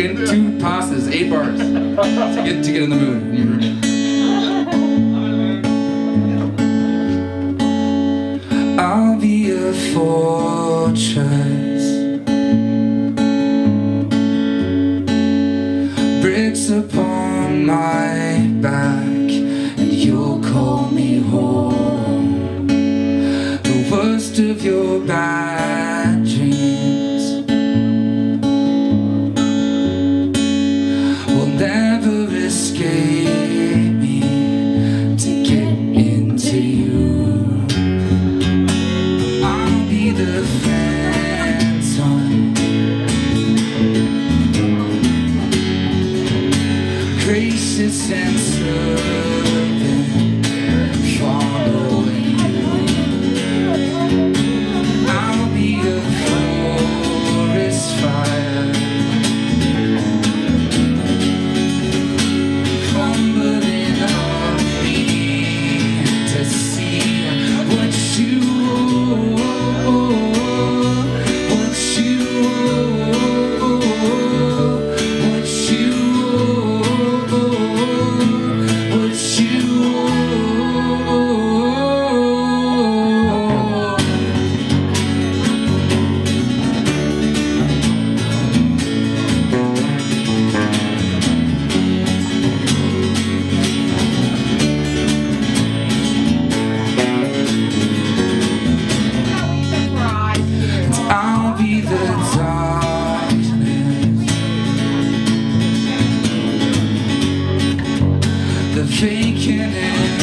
two passes, 8 bars to get in the mood. I'll be a fortress, bricks upon my back, and you'll call me home. The worst of your bad dreams will never escape me to get into you. I'll be the phantom, gracious and servant, following you. I'll be a forest fire, crumbling on me to see what you I'll be the darkness, the vacant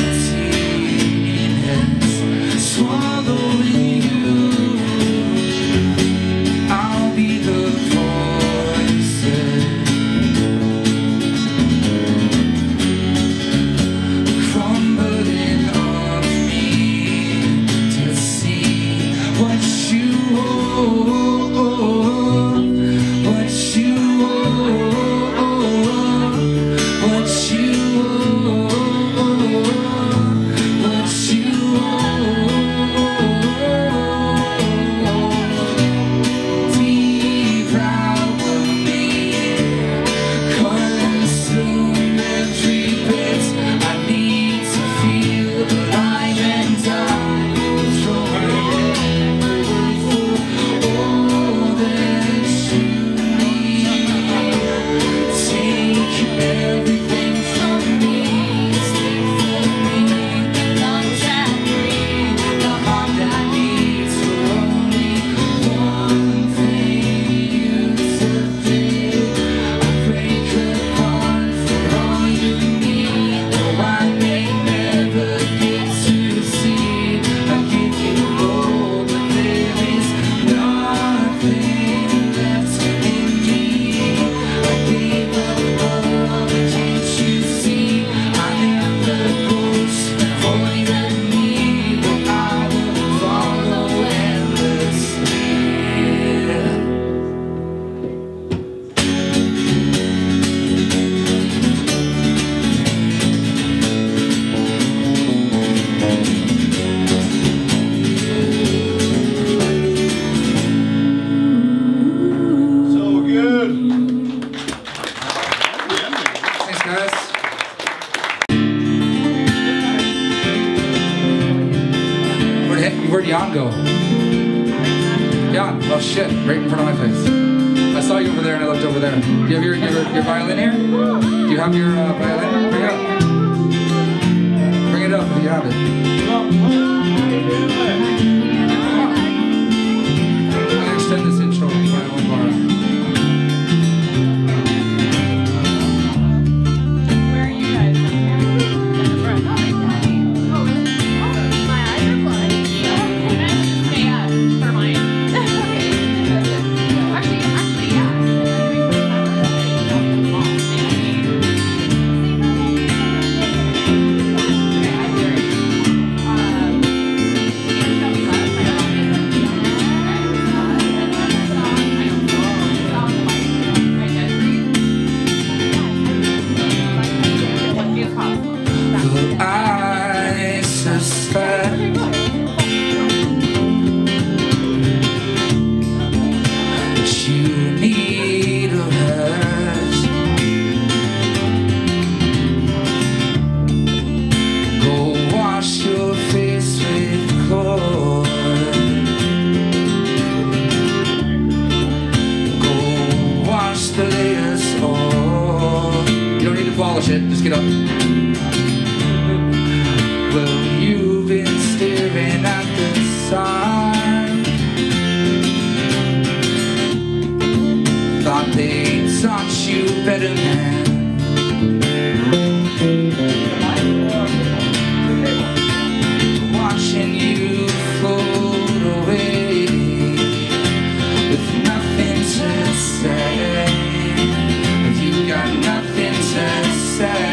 emptiness swallowing you. I'll be the voices crumbling on me to see what you Where'd Jan go? Jan, oh shit, right in front of my face. I saw you over there and I looked over there. Do you have your violin here? Do you have your violin? Bring it up. Bring it up if you have it. I'm gonna extend this intro by one bar. Where are you guys? taught you better, man. Watching you float away with nothing to say. You got nothing to say.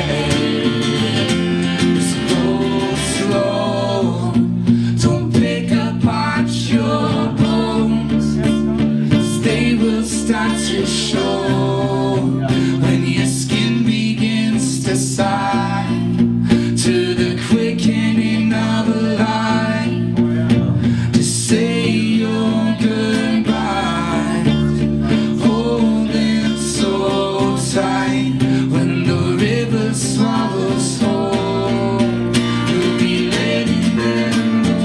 Just go slow. Don't pick apart your bones. They will start to show when your skin begins to sigh to the quickening of a lie, to say your goodbye, hold them so tight. When the river swallows whole, you'll be letting them go.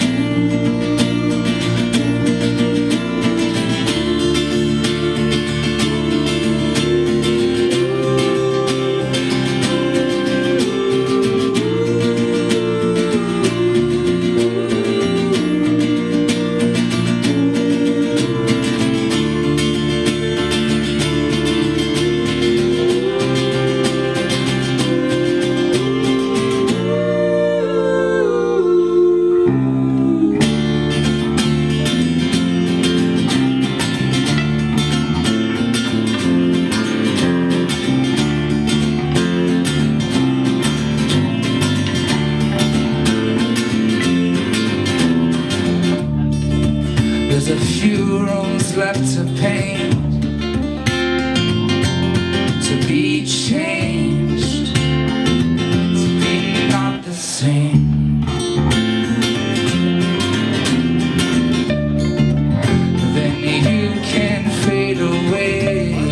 There's a few rooms left to paint, to be changed, to be not the same. Then you can fade away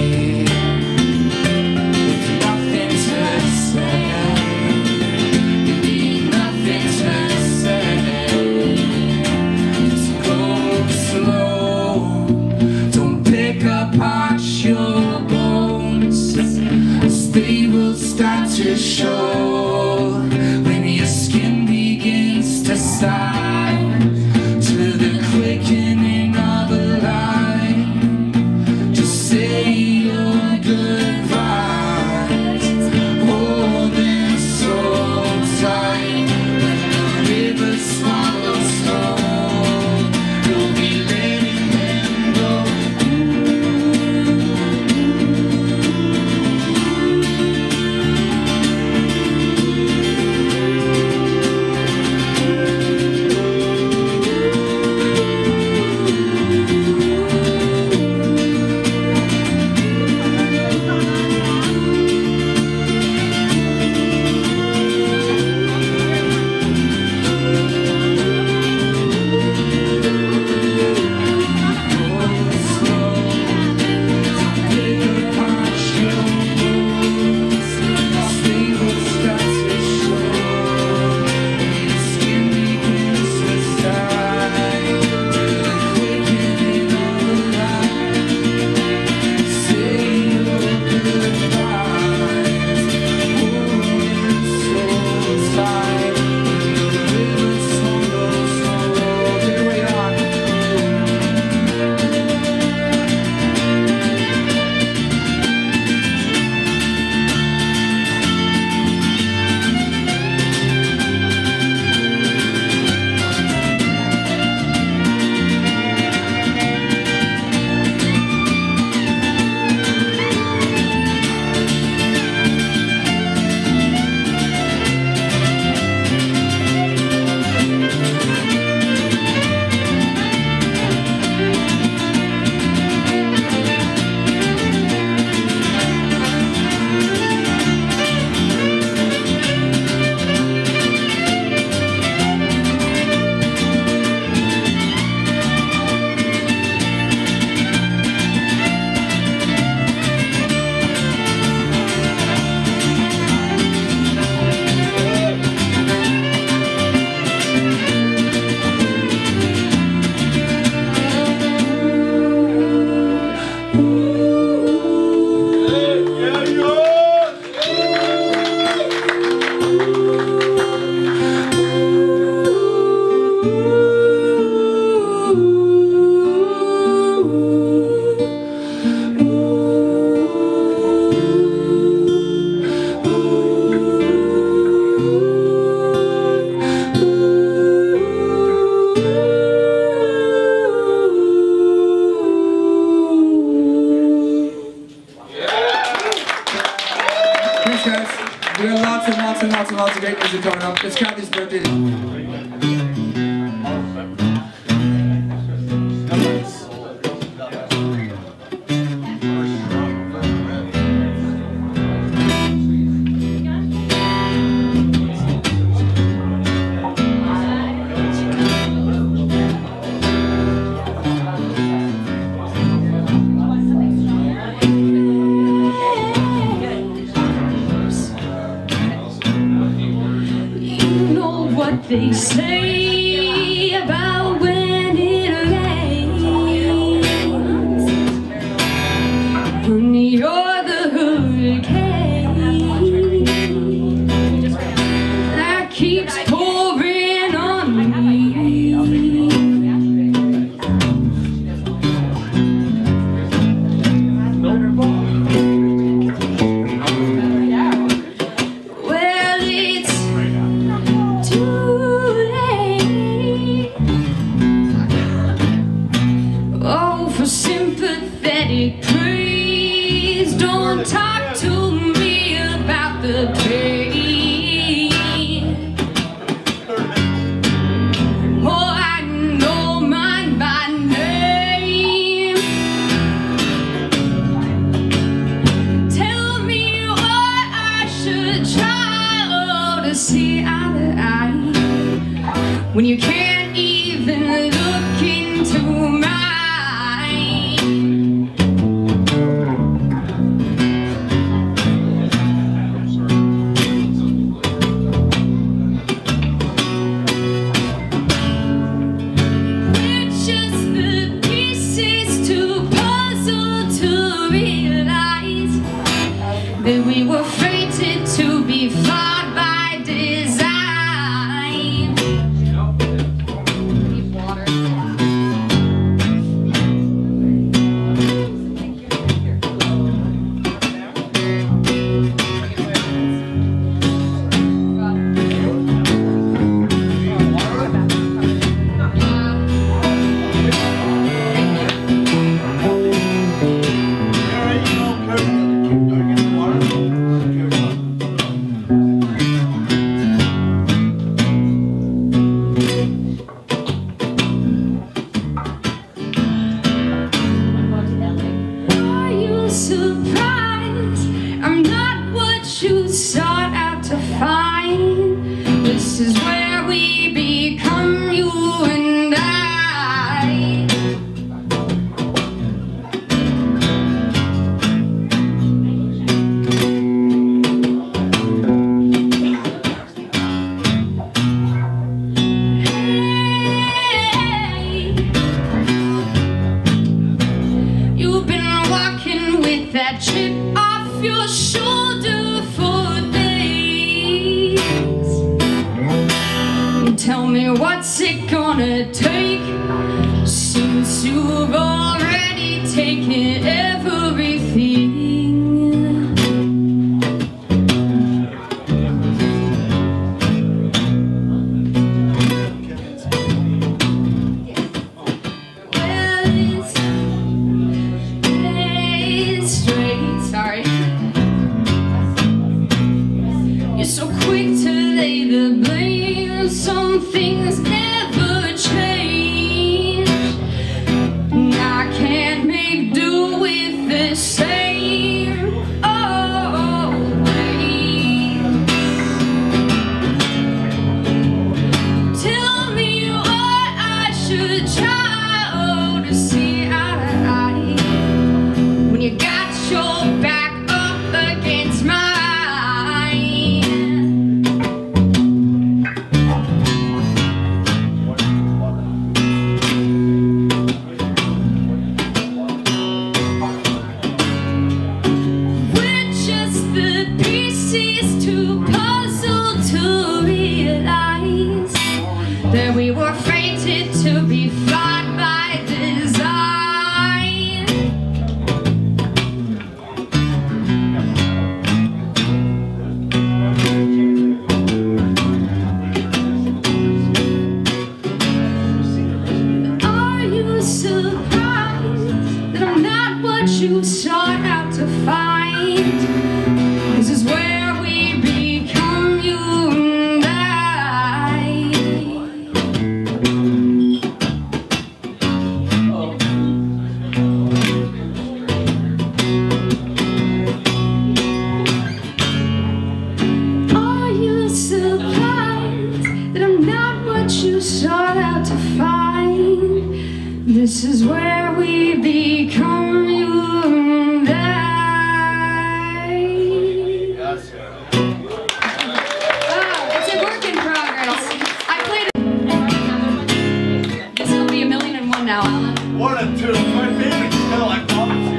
with nothing to say. You need nothing to say. Just go slow. Don't pick apart your bones. They will start to show when your skin begins to sigh to the quickening of a lie. Just say your goodbyes, hold them so tight. When the river swallows whole, you'll be letting them go. lots of great music coming up. It's Cathy's birthday. They say about when it rains, when you're the hurricane that keeps pouring on me. Well, it's sympathetic praise. Don't talk to me about the pain. Oh, I know mine by name. Tell me what I should try to see eye to eye when you can't even look into my. That we were fated to be flawed by design. Need water. Surprised, I'm not what you sought out to find. This is where we become you and I. Hey, you've been walking with that chip off your shoulder for days. Tell me what's it gonna take since you've already taken everything. So quick to lay the blame. Some things never change. I can't make do with the same always. Tell me what I should try to see eye to eye when you got your back up against mine. That we were fated to be flawed by design. Are you surprised that I'm not what you sought out to find? This is where we become you what you sought out to find. This is where we become you and I. Oh, it's a work in progress. I played it. This will be 1,000,001 now, Alan. 1 and 2, my favorite skill, I promise you.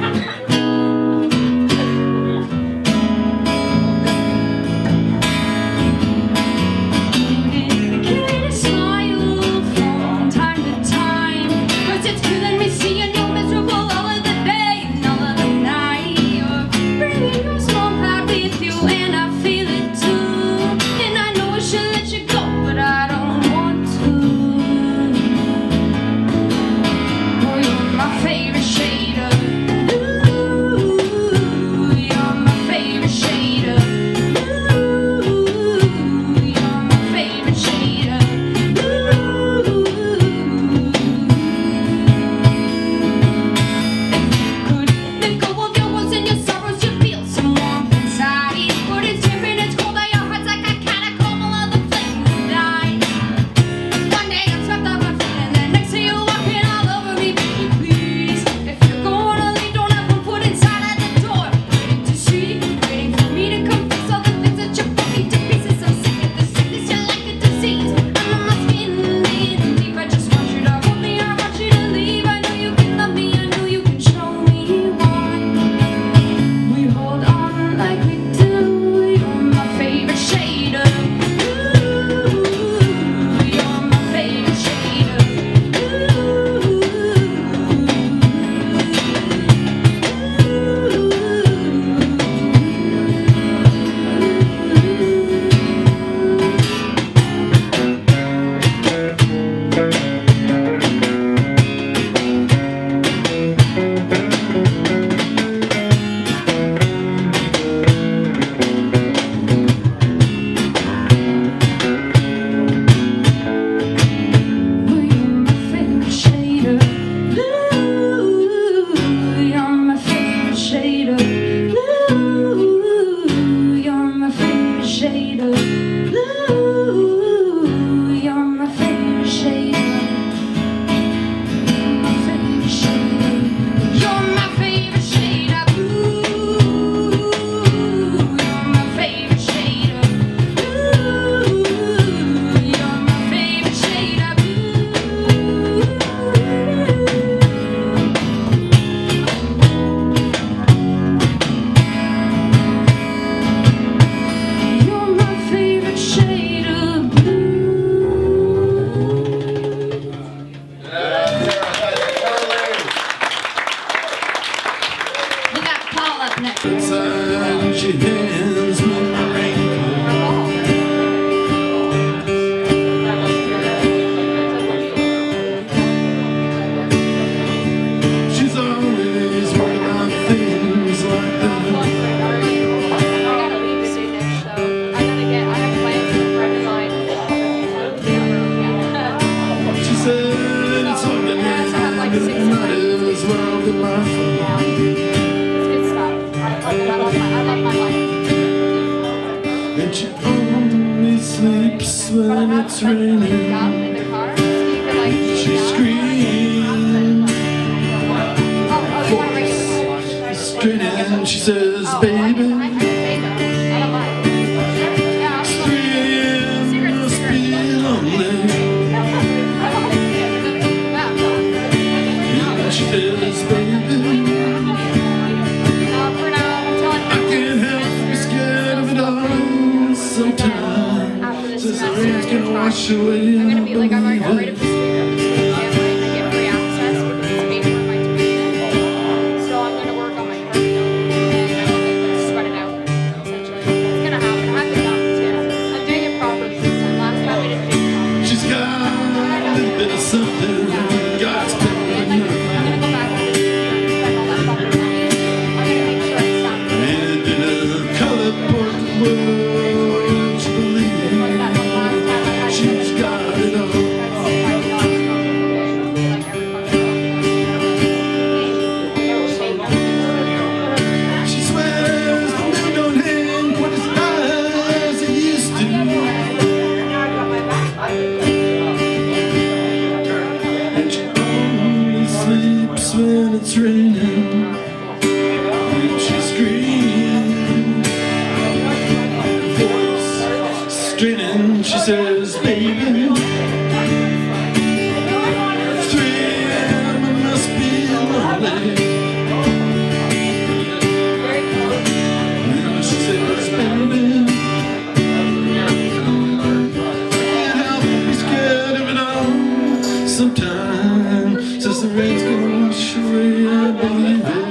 sometime. Says the rain's gonna wash away, I believe it.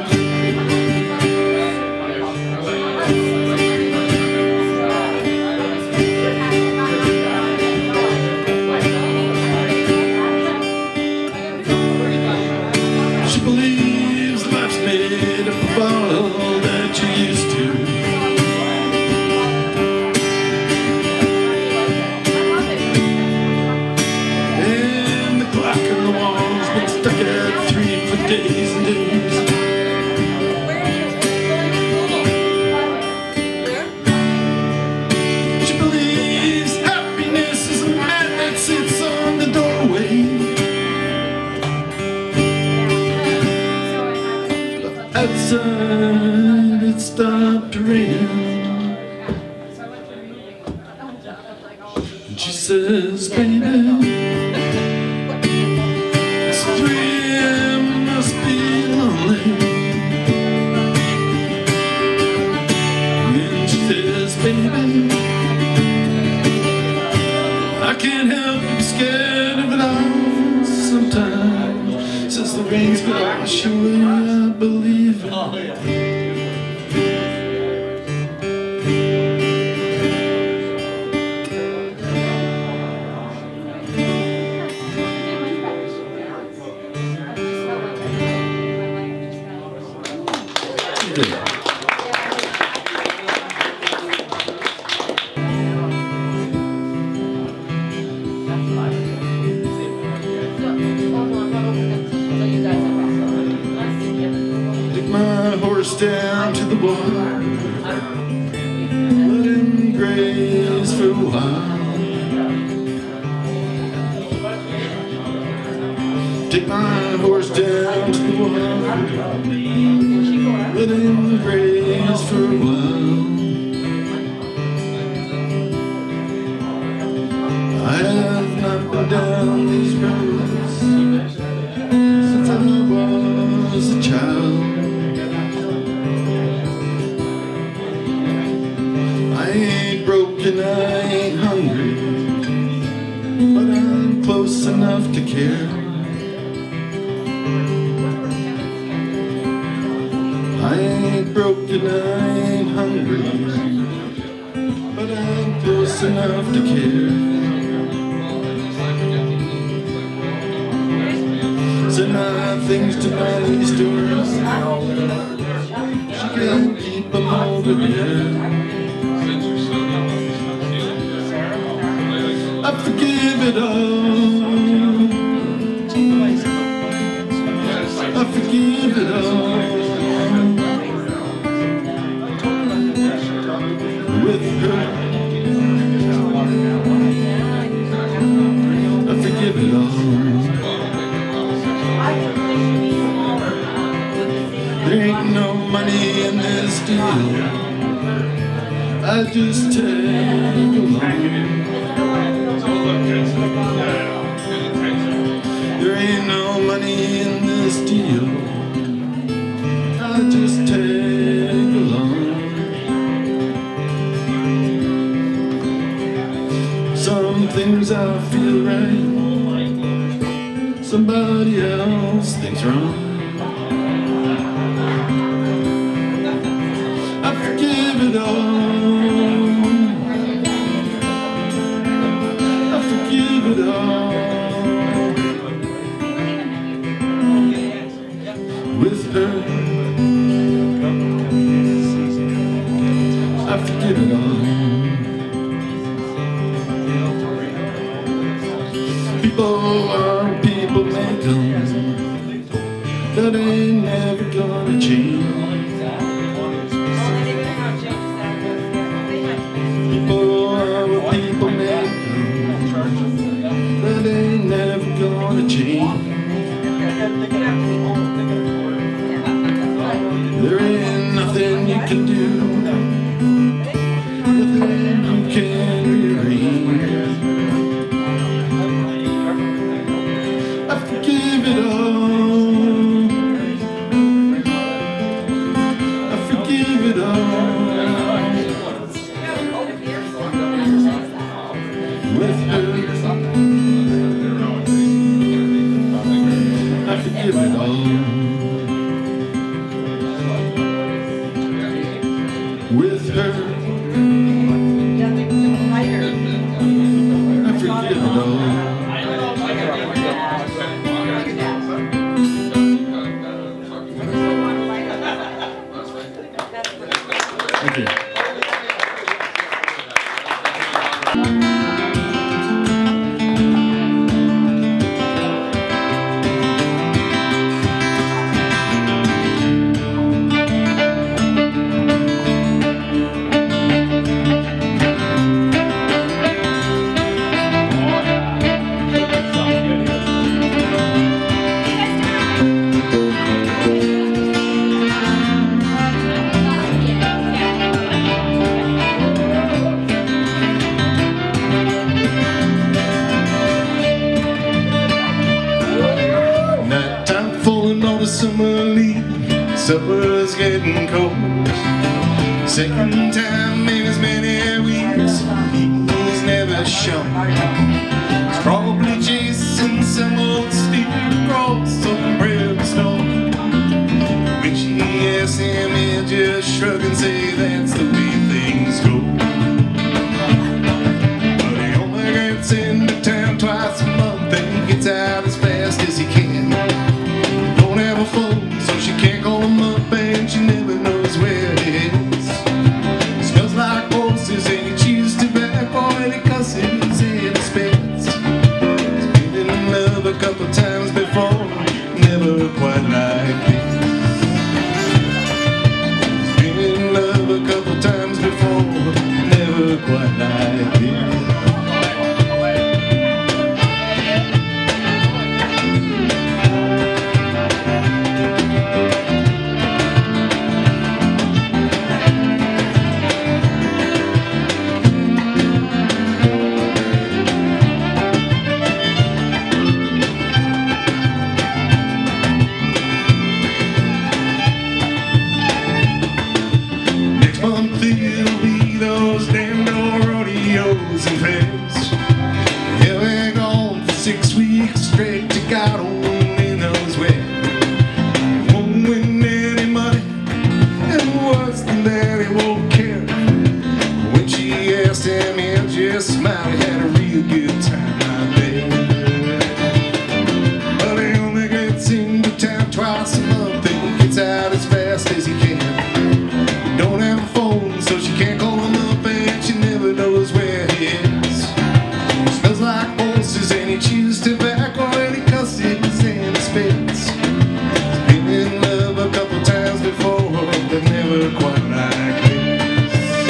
She believes life's made up of all that you used to. And the clock on the wall's been stuck at 3 for days and days. She believes happiness is a man that sits on the doorway. Outside it stopped raining, and she says, baby, it's 3 a.m. must be lonely. And she says, baby, I can't help but be scared of it all sometimes. Says the rain's gonna wash away, I believe it. Take my horse down to the water, let him graze for a while. Take my horse down to the water, let him graze for a while. I have not been down these roads since I was a child. I ain't broken, I ain't hungry, but I'm close enough to care. I ain't broken, I ain't hungry, but I'm close enough to care. Send my things to my stores, she can't keep them over there. I forgive it all, I forgive it all. With her, I forgive it all. There ain't no money in this deal, I just take along. There ain't no money in this deal, I just take along. Some things I feel right, somebody else thinks wrong. I forgive it all, I forgive it all. With her, I forgive it all. People are people make them, that ain't never gonna change. People are what people make them, that ain't never gonna change. There ain't nothing you can do, nothing you can rearrange. I forgive it all, I forgive it all. With her, a summer leave, summer's getting cold. Second time in as many weeks, he's never shown. He's probably chasing some old steep across some brimstone. When she asks him, he'll just shrug and say that's the way things go. But he only gets into town twice a month and he gets out as fast as he can. Don't have a phone, so she can't call him up and she never knows where he is. Smells like horses and he chews tobacco and he cusses and he spits. He's been in love a couple times before, never quite like this. A couple times before, never quite like it. It'll be those damn old rodeos and fairs. Yeah, we're gone for 6 weeks straight to God only knows where. He won't win any money, and worse than that, he won't care. When she asked him, he'll just smile. He had a real good time out there. But he only gets into town twice a month and gets out as fast as he can. Don't have a phone, so she can't call him up and she never knows where he is. Smells like horses and he chews tobacco and he cusses and he spits. He's been in love a couple times before, but never quite like this.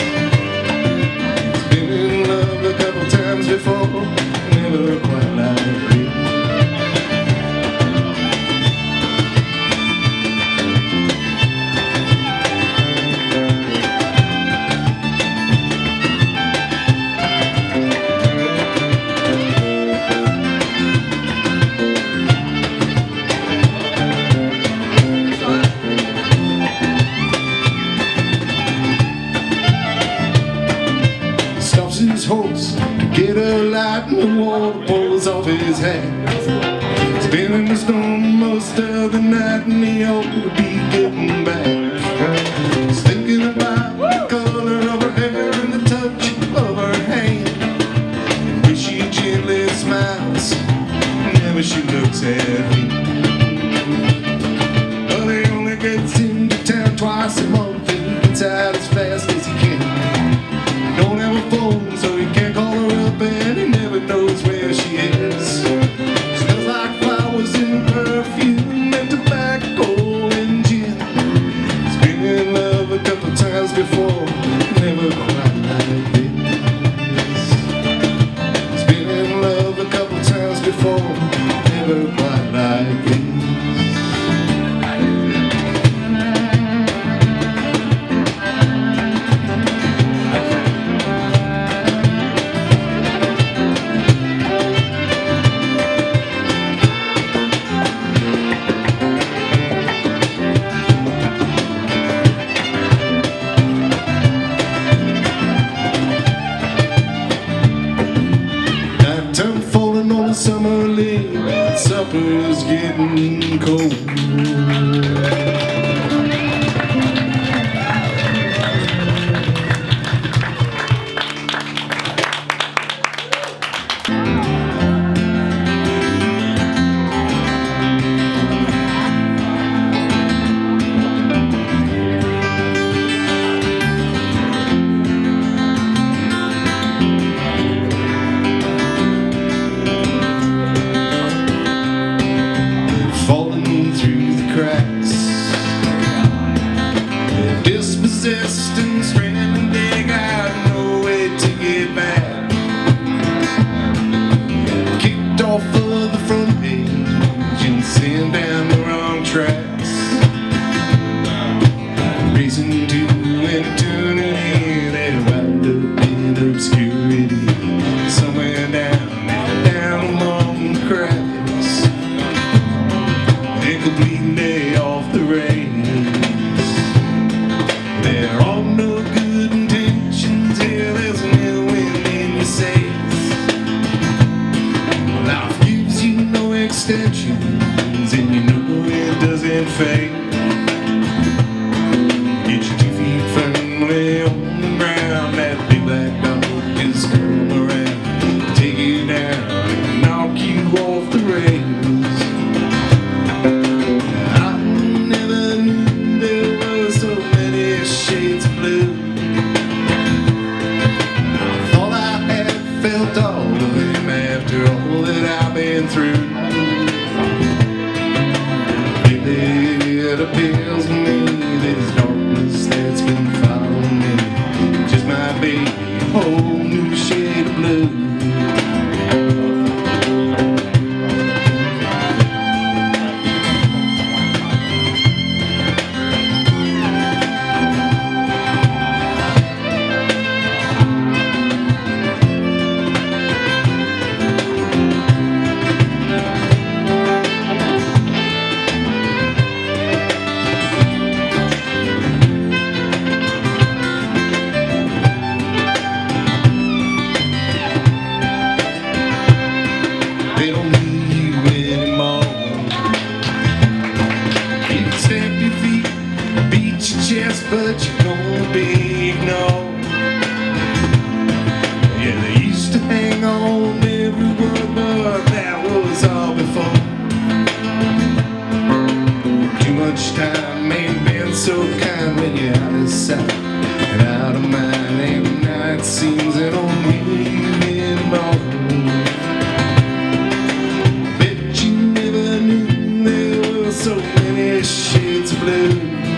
He's been in love a couple times before, never quite like this. His horse to get a light and the water pours off his hat. He's been in the storm most of the night and he ought to be getting back. He's thinking about the color of her hair and the touch of her hand, and when she gently smiles whenever she looks at him. But he only gets into town twice a month and he gets out as fast as he can. Don't have a phone, so he can't call her up and he never knows where she is. Smells like flowers and perfume and tobacco and gin. He's been in love a couple times before, never quite like this. He's been in love a couple times before, never quite like this. Summer lane, supper's getting cold. Falling through the cracks extensions, and you know it doesn't fade. Get your 2 feet firmly on the ground. That big black dog just come around, take you down and knock you off the rails. I never knew there were so many shades of blue. I thought I had felt all of them after all that I've been through. It appeals to me, this darkness that's been following me just might be a whole new shade of blue. They don't need you anymore. You can stamp your feet, beat your chest, but you're gonna be ignored. Yeah, they used to hang on every word, but that was all before. Too much time ain't been so kind when you're out of sight and out of mind, and now it seems they don't need you anymore. So many shades of blue.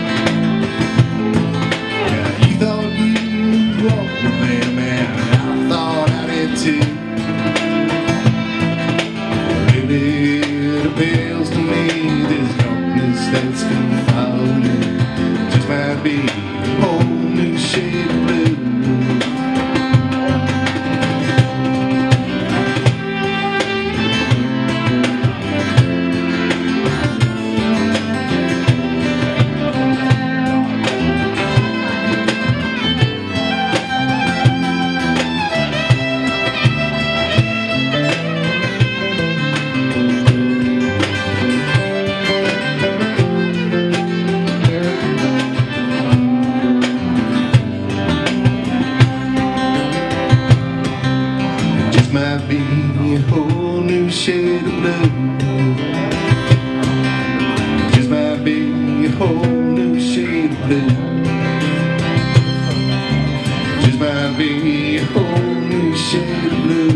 Yeah, you thought you knew all of them, and I thought I did too. Really, it appeals to me, this darkness that's been following me just might be a whole new shade of blue. Might be a whole new shade of blue. Just might be a whole new shade of blue. Just might be a whole new shade of blue.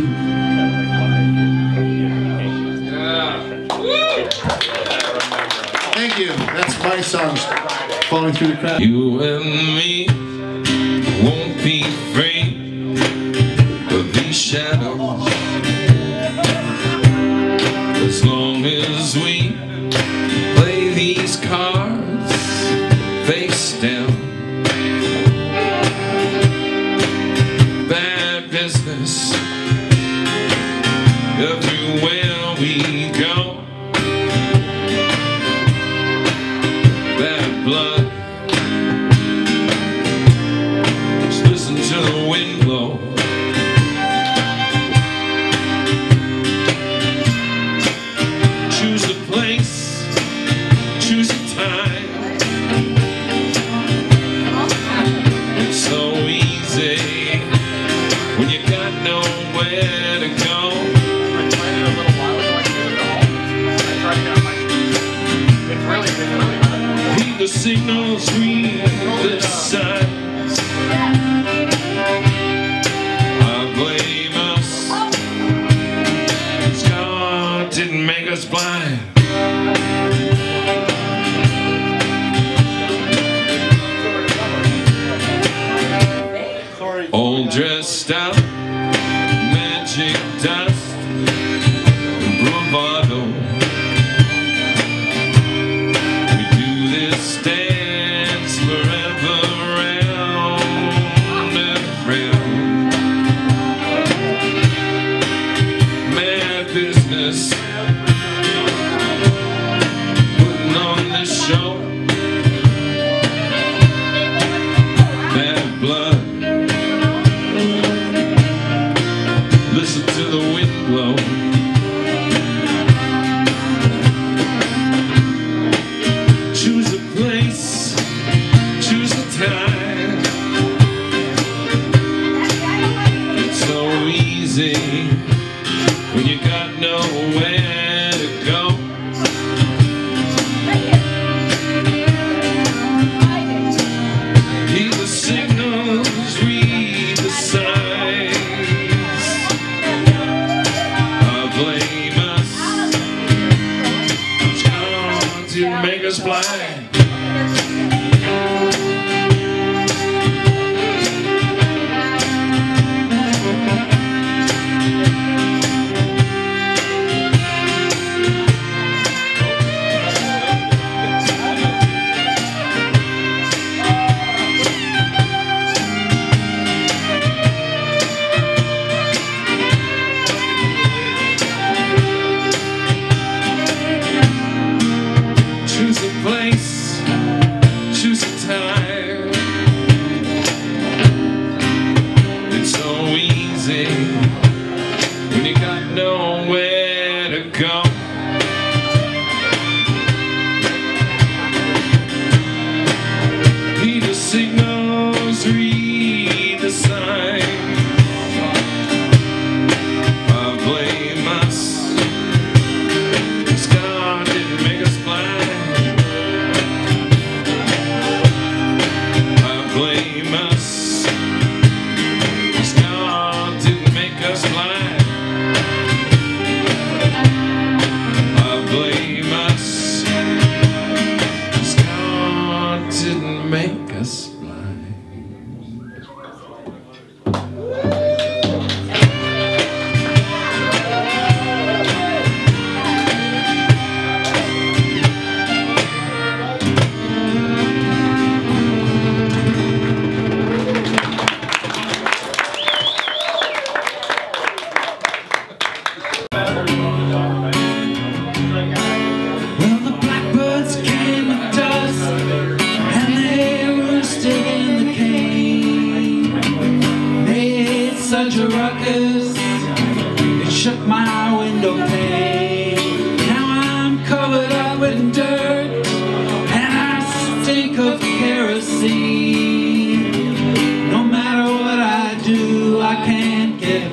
Thank you. That's my song, Falling Through the Crowd. You and me won't be afraid of these shadows, as long as we play these cards face down. Bad business everywhere we go. Bad blood, just listen to the wind blow. Choose a place, choose a time. It's so easy when you got nowhere to go. I tried it a little while ago. I did it all. I tried it on my street. It's really good. Read the signals, read the signs. I blame us, 'cause God didn't make us blind. All dressed up, magic dust, bravado. We do this dance forever, round and round. Mad business where to go. Hear the signals, read the signs. Blame us, it's gone to make us blind. When you got nowhere to go. Heed the signals, read the signs. Blame us, 'cause God didn't make us blind. Blame us, us blind. Blame us, 'cause God didn't make us blind. Such a ruckus, it shook my window pane. Now I'm covered up with dirt, and I stink of kerosene. No matter what I do, I can't get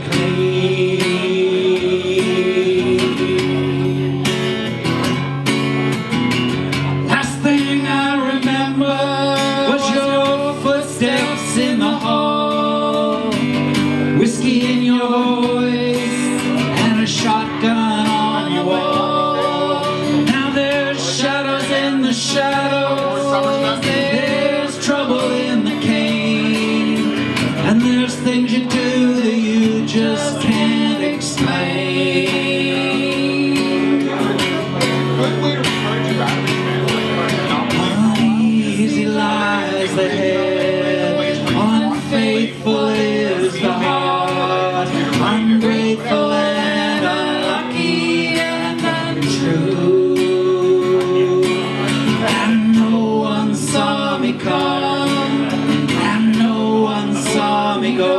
clean. Last thing I remember was your footsteps in the hall. Whiskey in your voice and a shotgun on your wall. Now there's shadows in the shadows. There's trouble in the cane. And there's things you do that you just can't explain. Uneasy lies the head, unfaithful is the heart, ungrateful and unlucky and untrue. And no one saw me come, and no one saw me go.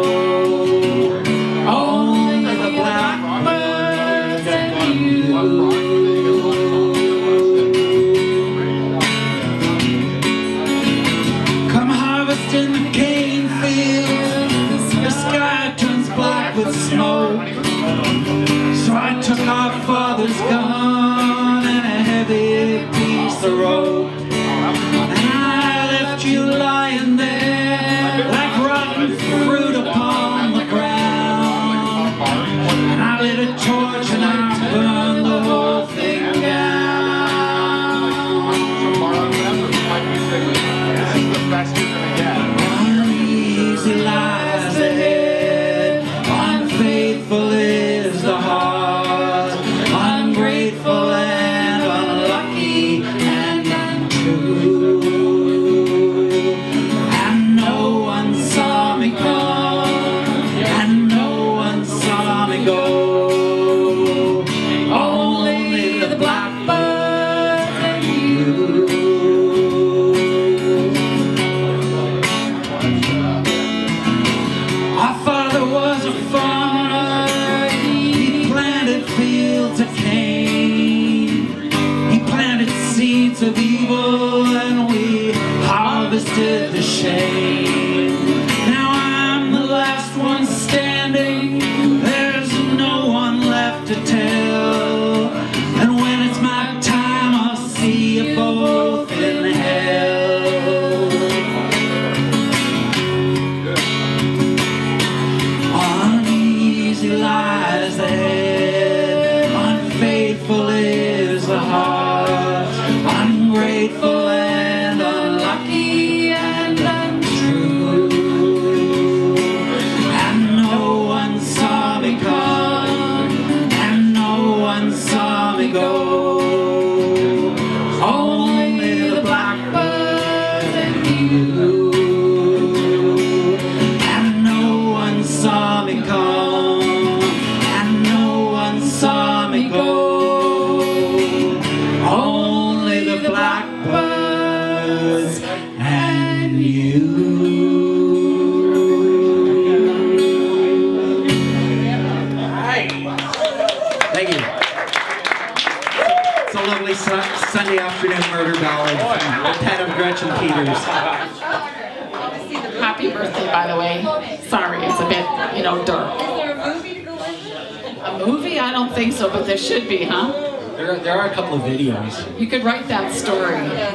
Only the blackbirds and you. Come harvest in the cane fields, the sky turns black with smoke. So I took our father's gun and a heavy piece of rope, and I left you lying there like rotten fruit upon the ground. And I lit a torch and I burned the whole thing down. Uneasy lies ahead, unfaithful is the heart, ungrateful and unlucky and untrue. And no one saw me come, and no one saw me go. Only the blackbird and you. Our father was a farmer. He planted fields of cane. He planted seeds of evil, and we harvested the shame. Now I'm the last one standing. There's no one left to tell. go. Only the blackbird and you. And no one saw me come, and no one saw me go. Only the blackbirds and you. Thank you. It's a lovely Sunday afternoon murder ballad from the pen of Gretchen Peters. Happy birthday, by the way. Sorry, it's a bit, you know, dark. Is there a movie to go with it? A movie? I don't think so, but there should be, huh? There are a couple of videos. You could write that story.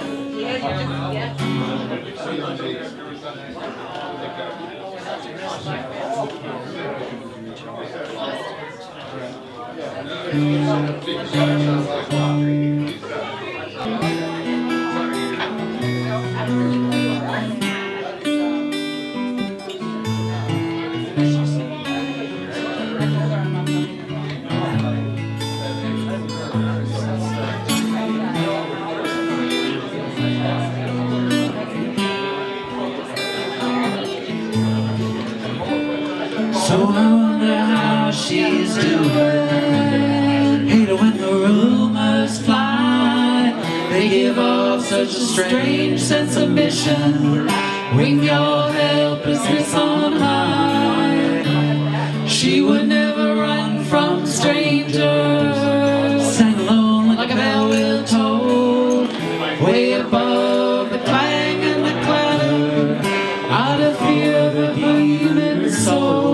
So I wonder how she's doing. Hate it when the rumors fly. They give off such a strange sense of mission. Wing your helplessness on high. She would never run from strangers. Sang alone like a bell will toll. Way above the clang and the clatter. Out of fear of the human soul.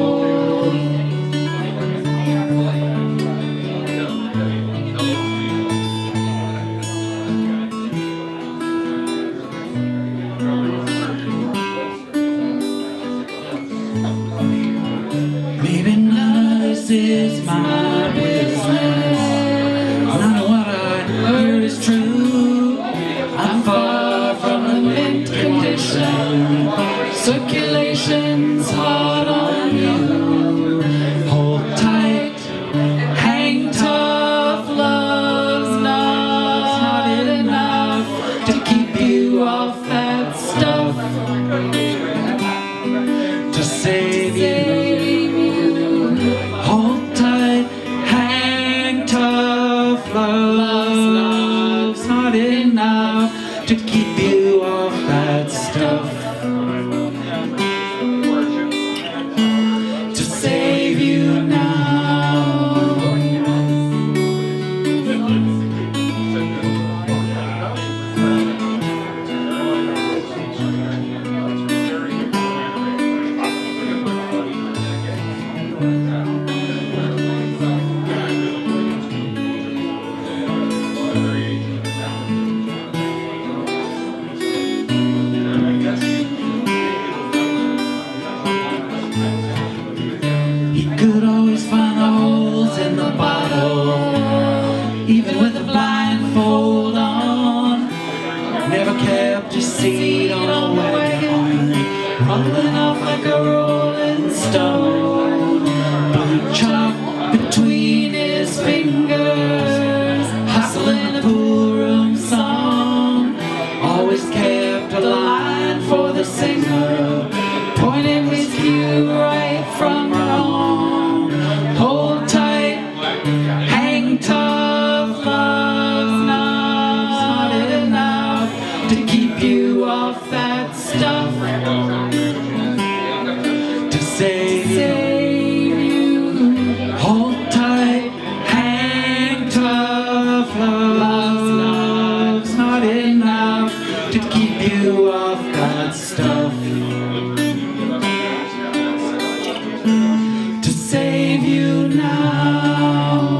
Maybe none of this is my business. None of what I heard is true. I'm far from the mint condition. Circulation's hard on you. Hold tight, hang tough. Love's not enough to keep you off that stuff. To save you. Hold tight, hang tough. Love's not enough to keep you off that stuff. To save you now. He could always find the holes in the bottle, even with a blindfold on. Never kept his seat on a wagon, rolling off like a rolling stone. Blue chalk between his fingers, hustling a pool room song. Always kept a line for the singer, pointing his cue right from wrong. Hold tight, hang tough. Love's not enough to keep you off that stuff. To save you. Hold tight, hang tough. Love's not enough to keep you off that stuff. To save you now.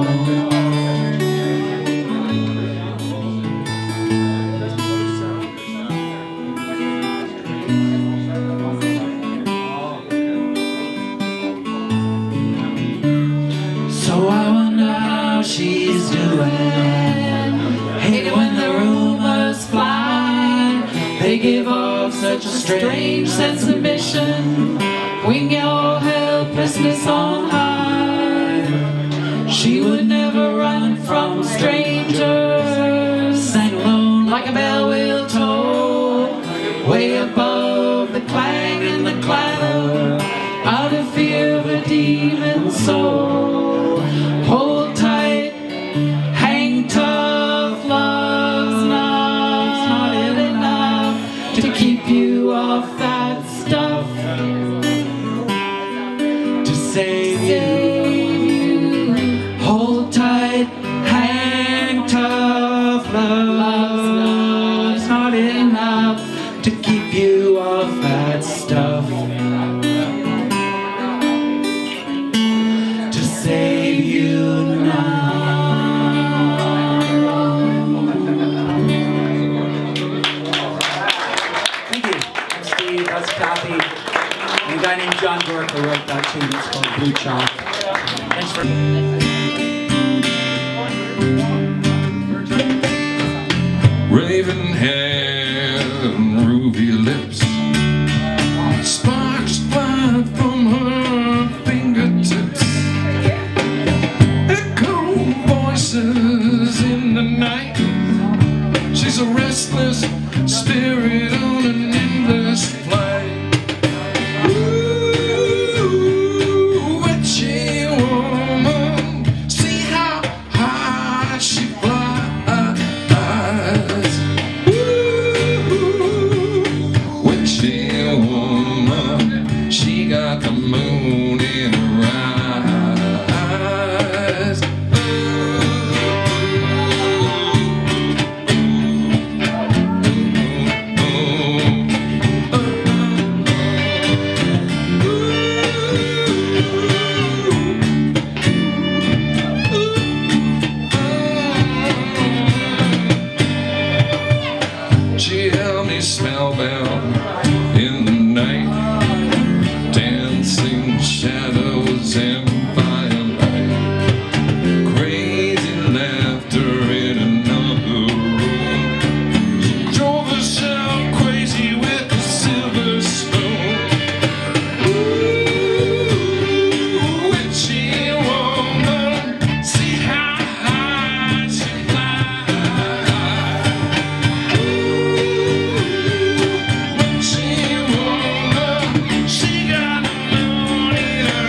So I wonder how she's doing. Hate it when the rumors fly. They give off such a strange sense of mission. Wing your helplessness on high. She would never run from strangers. a bell will toll, way above the clang and the clatter of the fear of a demon's soul. Hold tight, hang tough, love's not enough to keep you off that stuff, to save you. Hold tight, hang tough, love's not enough to keep you off that stuff, to save you now. Thank you. That's Steve, that's Cathy, and a guy named John Gorka wrote that tune. It's called Blue Chalk. Thanks for... Raven hair and ruby lips, sparks fly from her fingertips, echo voices in the night. She's a restless spirit on an endless flight. Ooh, witchy woman, see how high she flies. She got the moon in her eyes. She held me spellbound in the night, dancing shadows and firelight, crazy laughter in another room. She drove herself crazy with a silver spoon. Ooh, witchy woman, see how high she flies. Ooh, witchy woman, she got the moon in her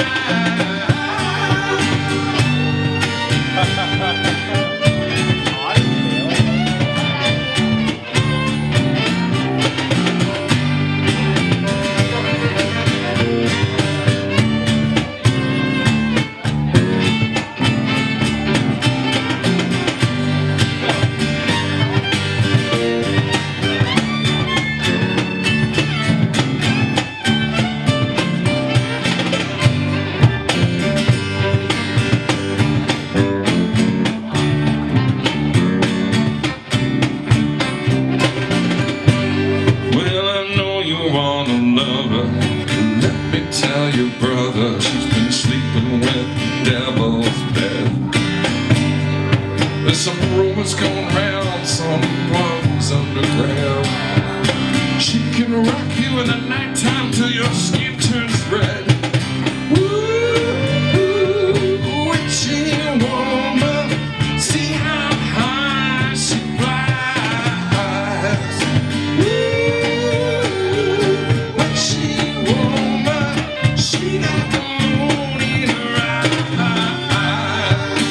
Well, I know you want a lover. Let me tell your brother, she's been sleeping with the devil's bed. There's some rumors going round, some plugs underground. She can rock you in the nighttime till your skin turns red. Ooh, witchy woman, see how high she flies. Ooh, witchy woman, she got the moon in her eyes.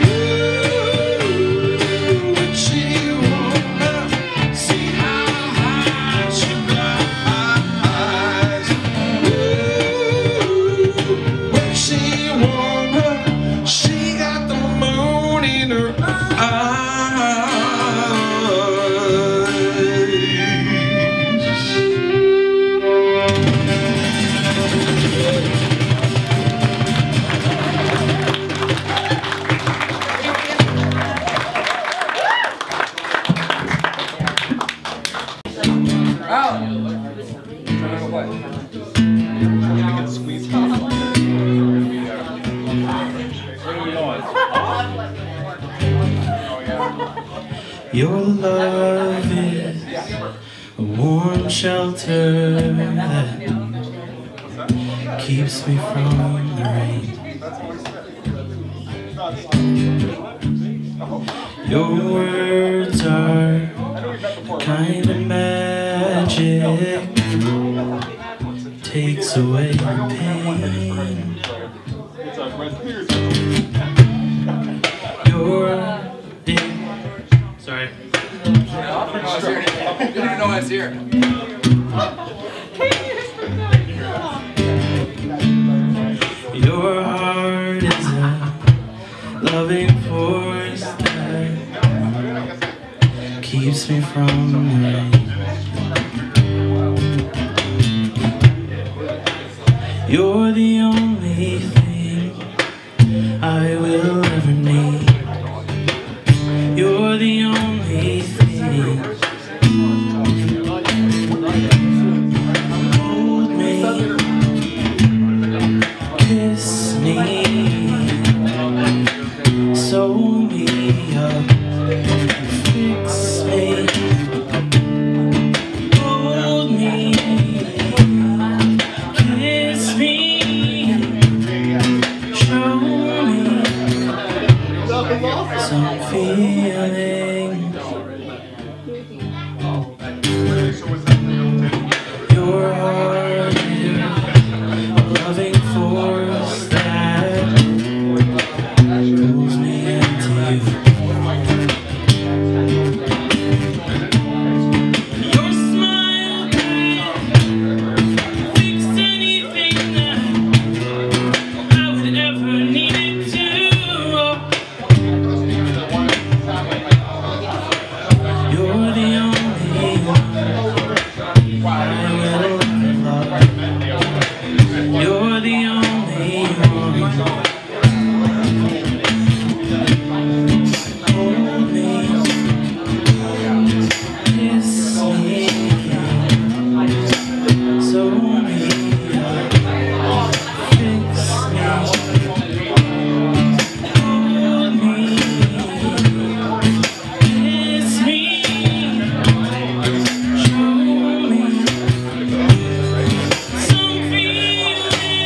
Ooh, witchy woman, see how high she flies. Ooh, witchy woman, she got the moon in her eyes. Your love is a warm shelter that keeps me from the rain. Your words are kind of magic takes away the pain. You're sorry. You didn't know I was here. Your heart is a loving force that keeps me from the rain. You're the only thing I will ever need. You're the only thing. Hold me, kiss me, sew me up, fix me. Hold me, kiss me, show me some feeling. Your heart is a loving force that pulls me into you. Your smile can fix anything that I would ever need it to. You're the only one I will ever love. You're the only one. Hold me, kiss me, sew me up, fix me. Hold me, kiss me, show me some feeling.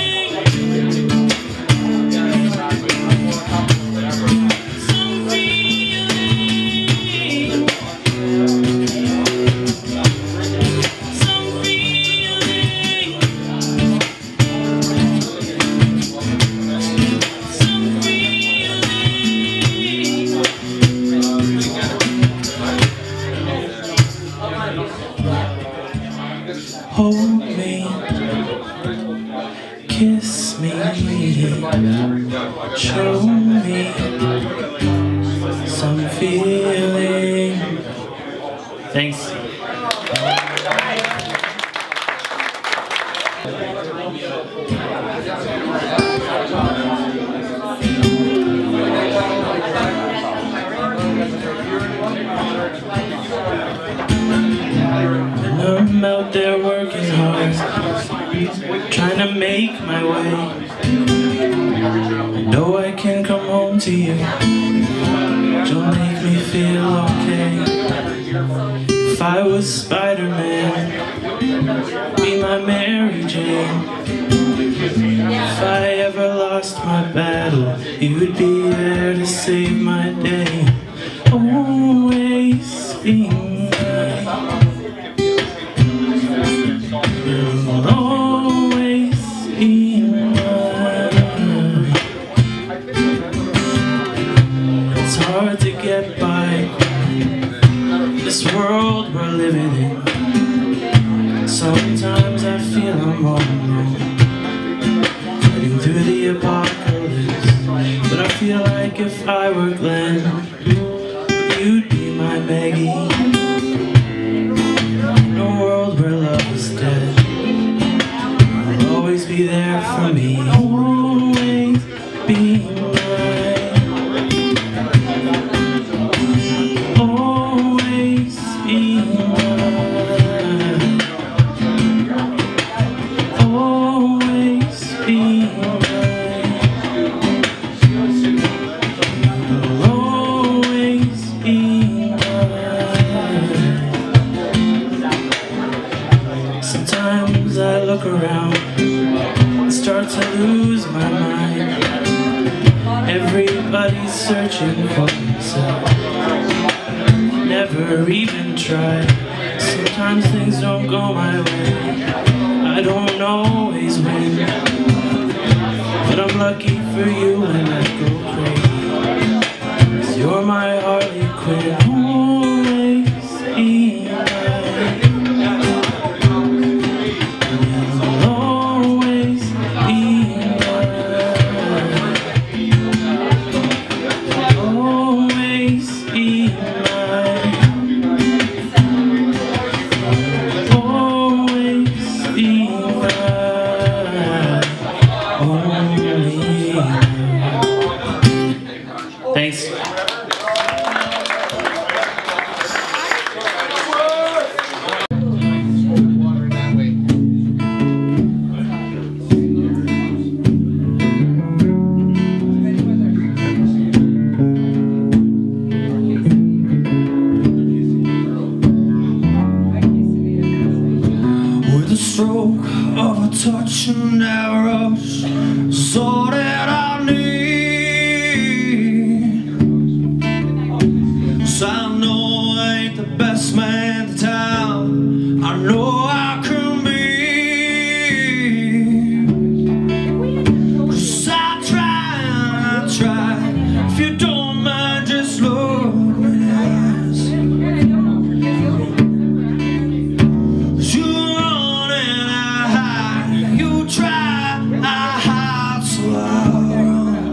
Some feeling. Some feeling. Some feeling. Hold me, kiss me, show me some feeling. Thanks. And I'm out there working hard, trying to make my way. I know I can come home to you. You'll make me feel okay. If I was Spider-Man, be my Mary Jane. If I ever lost my battle, you would be there to save my day. Always be mine. You'll always be mine. It's hard to get by this world we're living in. Sometimes I feel I'm all alone, fighting through the apocalypse. But I feel like if I were Glenn, you'd be my Maggie. In a world where love is dead, you'll always be there for me. Always be mine. Always be mine. Always be mine. You'll always be mine. Sometimes I look around and start to lose my mind. Everybody's searching for themselves, never never even tried. Sometimes things don't go my way. I don't always win, but I'm lucky for you when I go crazy. 'Cause you're my Harley Quinn, always be mine. You'll always be mine. Always be mine. Always be mine. Only mine. Thanks. With a stroke of a touch and a rush, so that I need. So I know I ain't the best man in town. I know I can be. 'Cause I try. If you don't mind, just look me in the eyes. You run and I hide. You try, I hide, so I run.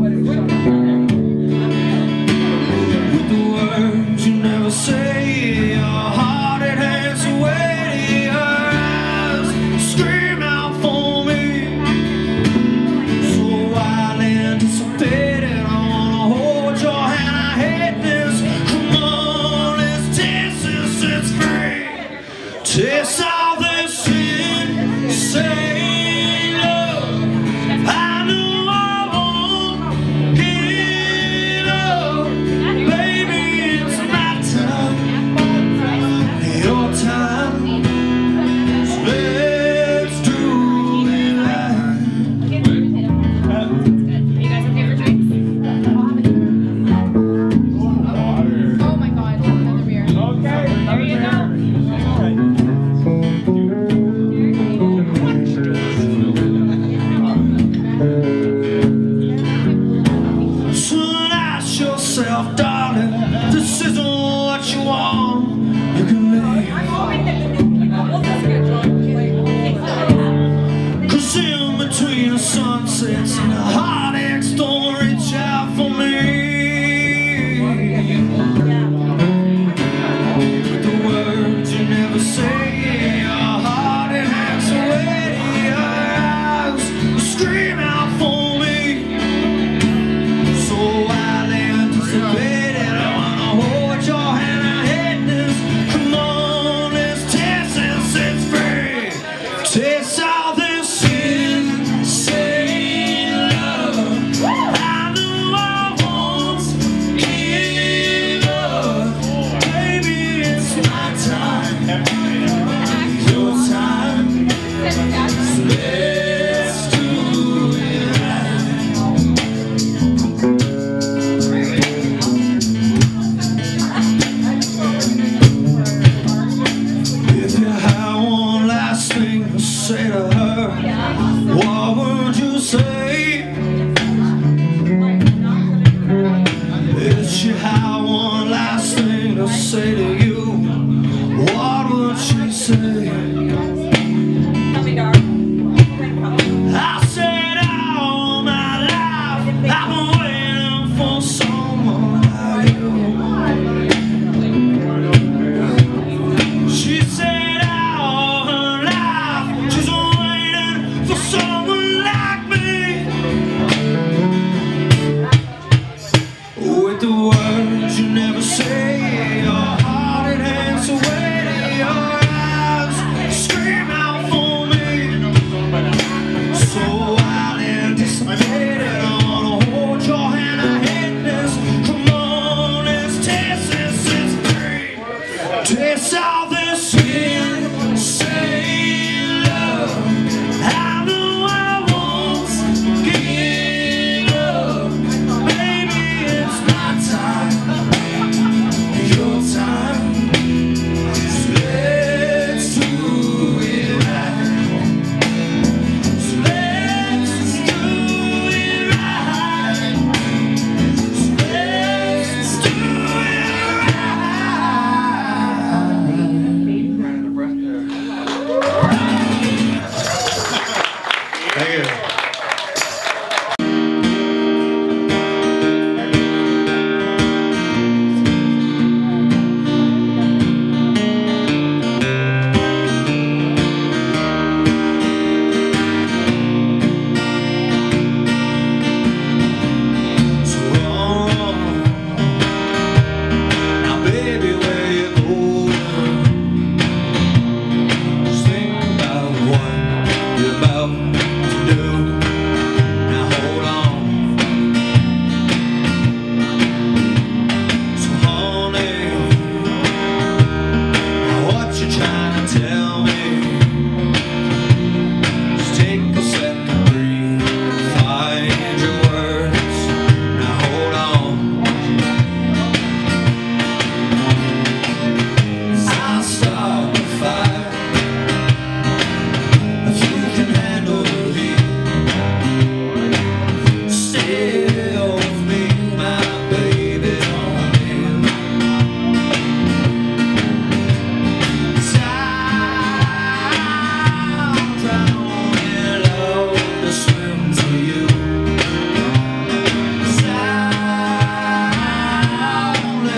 With the words you never say, your heart it hangs away to your eyes. Scream out for me, so wild and anticipated. I wanna hold your hand. I hate this. Come on, let's taste this. It's free. Taste all this insane love. I know I won't give up. Baby, it's my time, your time. So let's do it right. You guys okay for drinks? Oh my god, another beer. Okay. There you go. Soon ask yourself, darling, this isn't what you want. You can leave. 'Cause in between the sunsets and the heartaches, don't reach out for me. With the words you never say, your heart it hangs away to your eyes. Scream out for me, so wild and anticipated. I wanna hold your hand. I hate this. Come on, let's taste this. It's free. Taste all this insane love. I know I won't give up. Baby, it's my time, your time. So let's do it right. If you had one last thing to say to her, what would you say? If she had one last thing to say to you, what would she say? I said all my life I've been waiting for someone like you. She said all her life she's been waiting for someone like me. With the words you never say, your heart it hangs away to your eyes. Scream out for me, so wild and anticipated. I wanna hold your hand. I hate this. Come on, let's taste this. It's free. Taste all this insane love. I know I won't give up. Baby, it's my time, your time.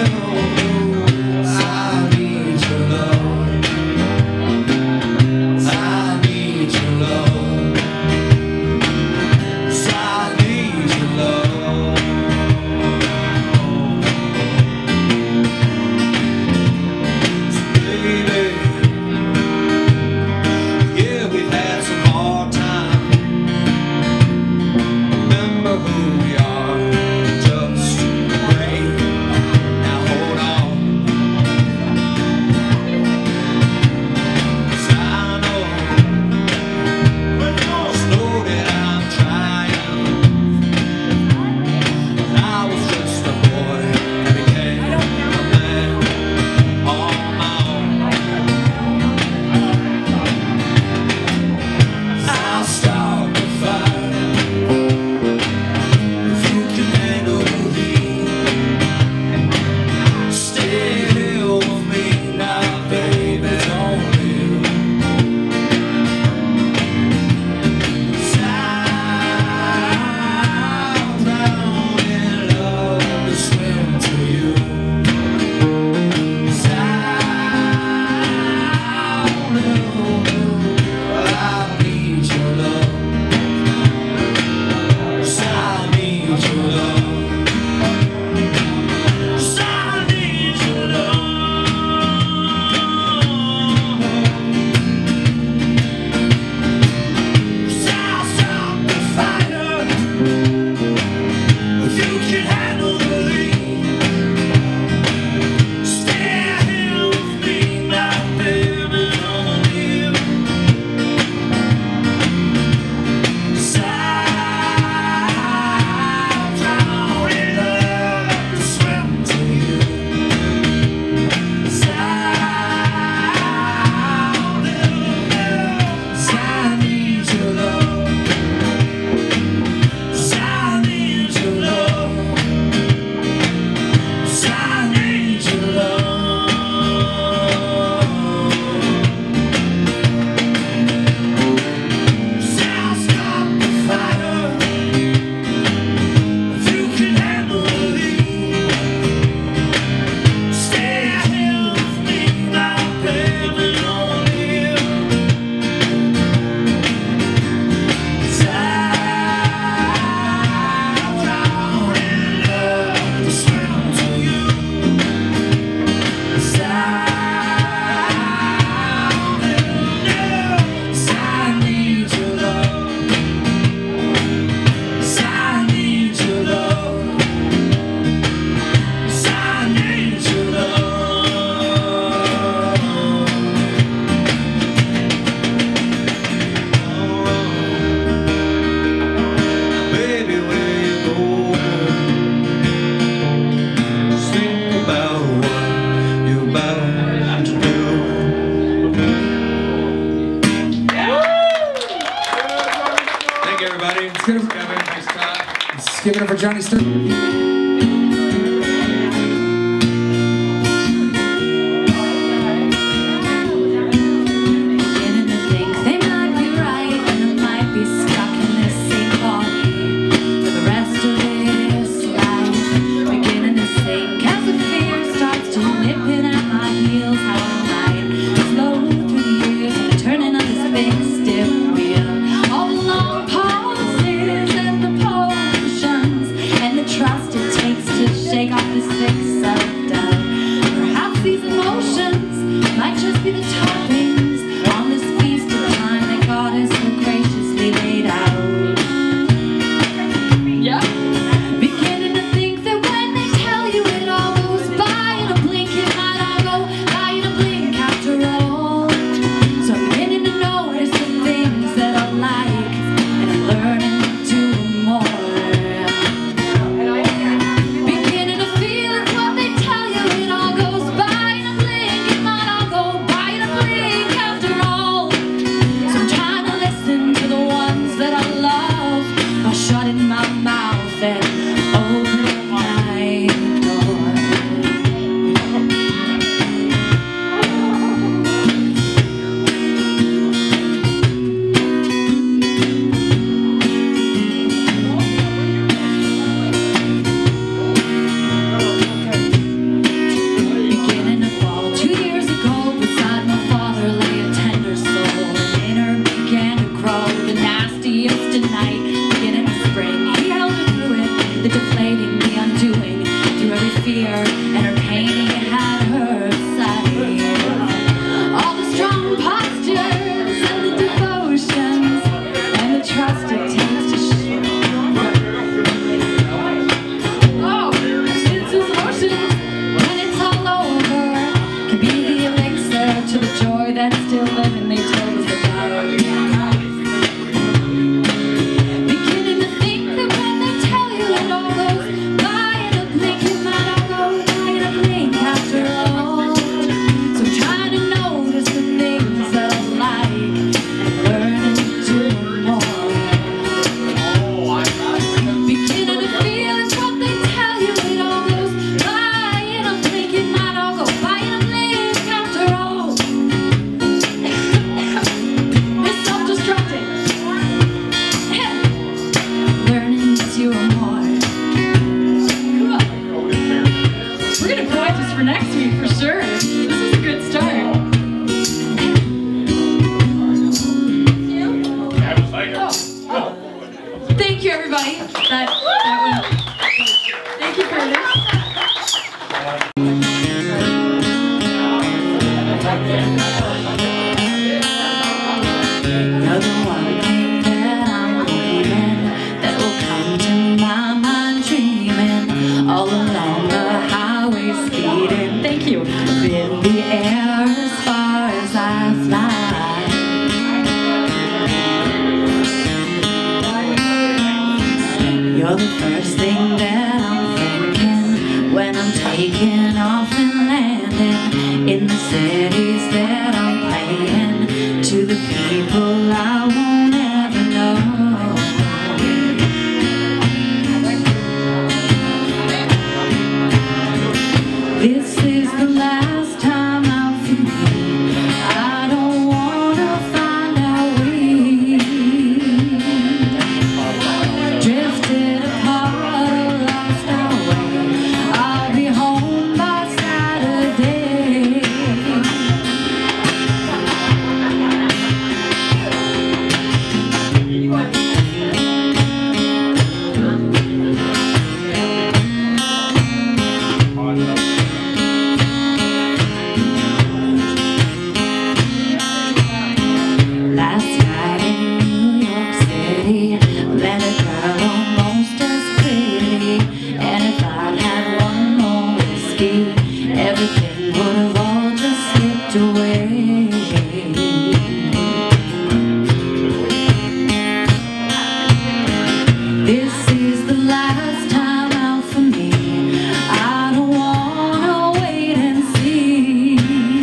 Remember who we are, just great. Now hold rest for next week for sure. This is a good start. Thank you, everybody. That was. Thank you, Curtis. You're the one thing that I'm waiting, that will come to my mind dreaming, all along the highway speeding. Thank you. In the air as far as I fly. You're the first thing that I'm thinking when I'm taking off and landing in the cities that I'm playing, to the people I won't ever know. This is the last time out for me. I don't wanna find out we drifted apart or lost our way. I'll be home by Saturday. Last night in New York City, met a girl almost as pretty, and if I'd had one more whiskey, everything would have all just slipped away. This is the last time out for me. I don't wanna wait and see.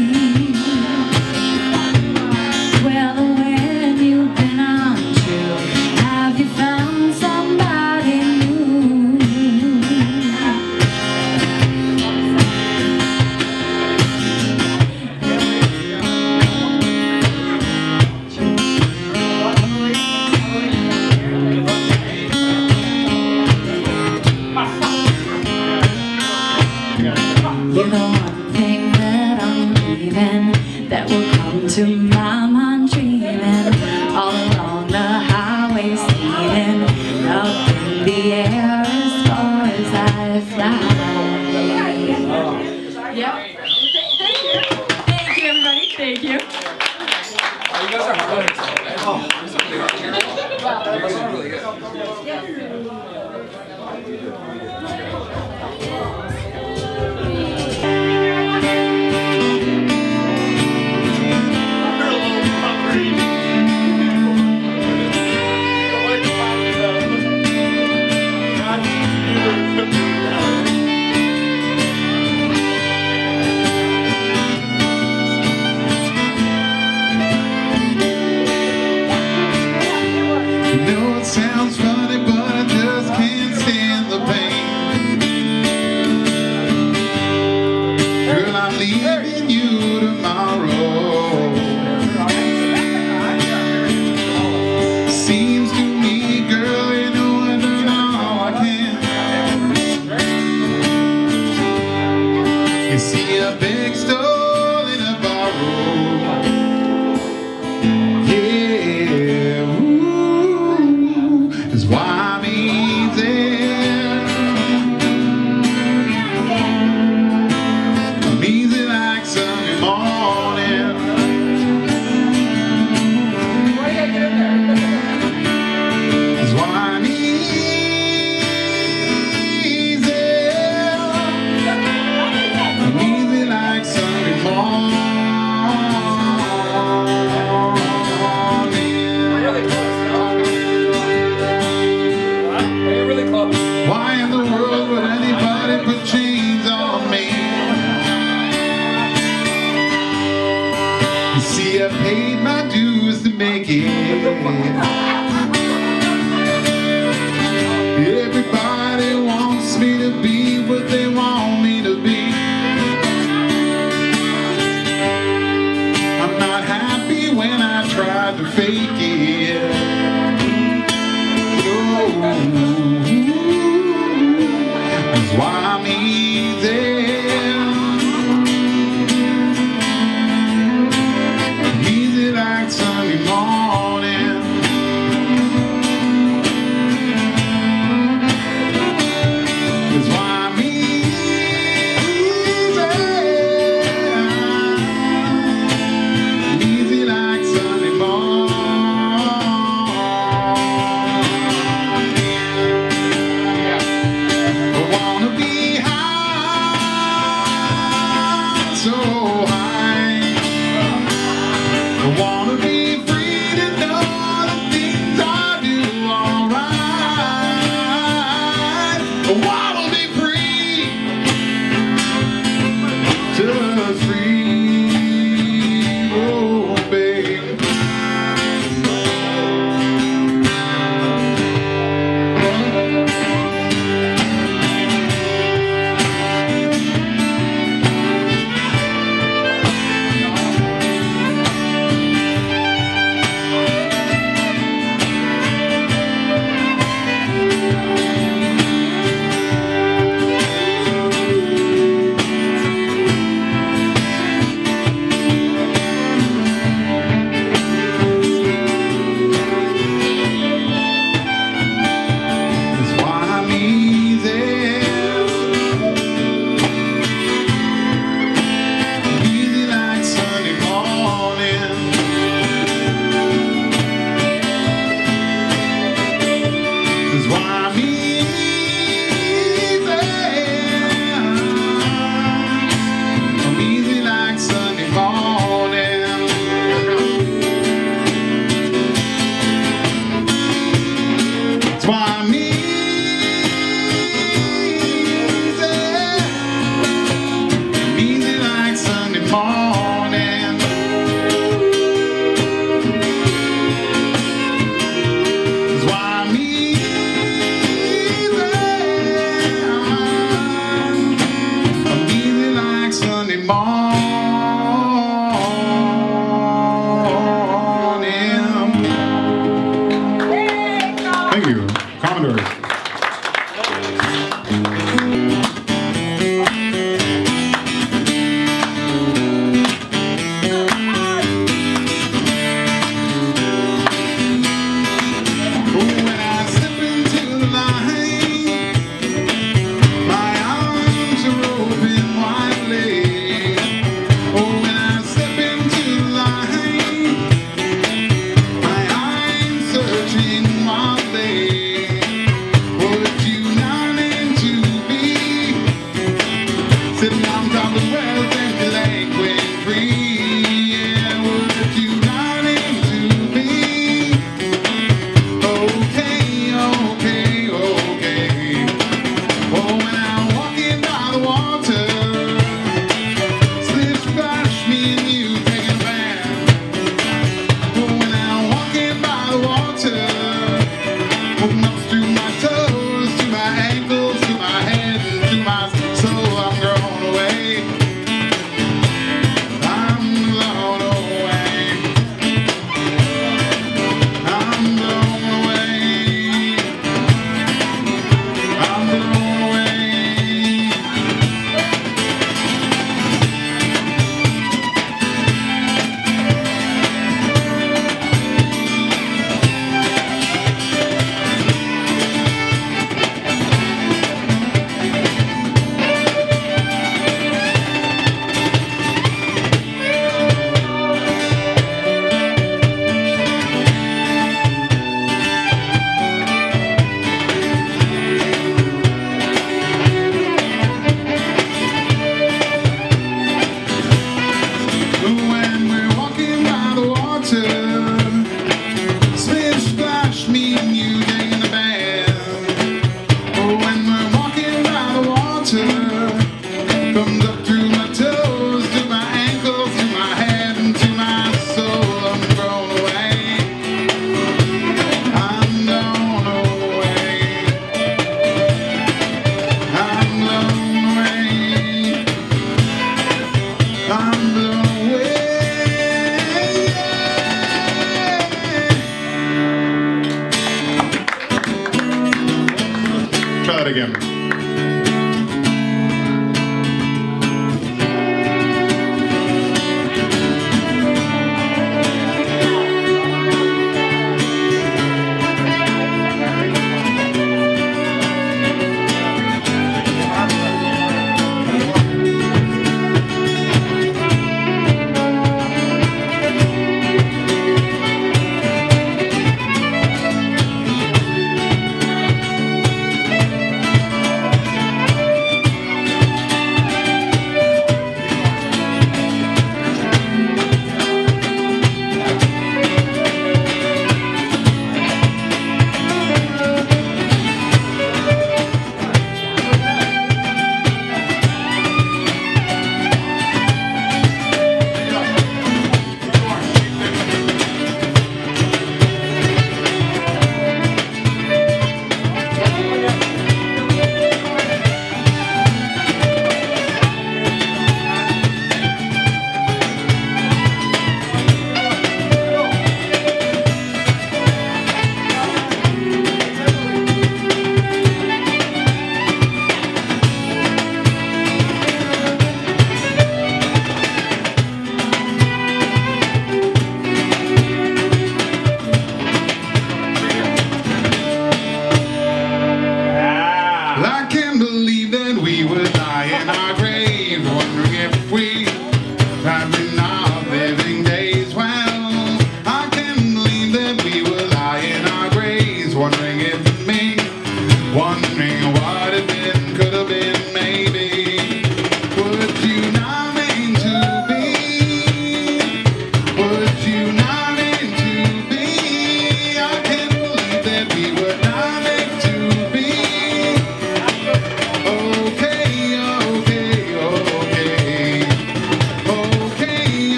Well, when you've been untrue, have you found somebody new? You're the one thing that I'm leaving, that will come to my mind dreaming, all along the highway speeding, up in the air as far as I fly. Yep. Thank you. Thank you, everybody. Thank you. Oh, you guys are hard. Oh, you guys are really good. You know it sounds funny, but I just can't stand the pain. Girl, I'm leaving you tomorrow. Seems to me, girl, you know I've done all I can. You see a big stall in a borrow. Yeah, ooh, is why I'm easy. I'm easy like Sunday morning. Is why I'm easy. I'm easy like Sunday morning. Why in the world would anybody put chains on me? You see, I paid my dues to make it. Everybody wants me to be what they want me to be. I'm not happy when I tried to fake it. No. That's why I'm easy. so high. I wanna be free to know the things I do alright. I wanna be free, just free, oh babe.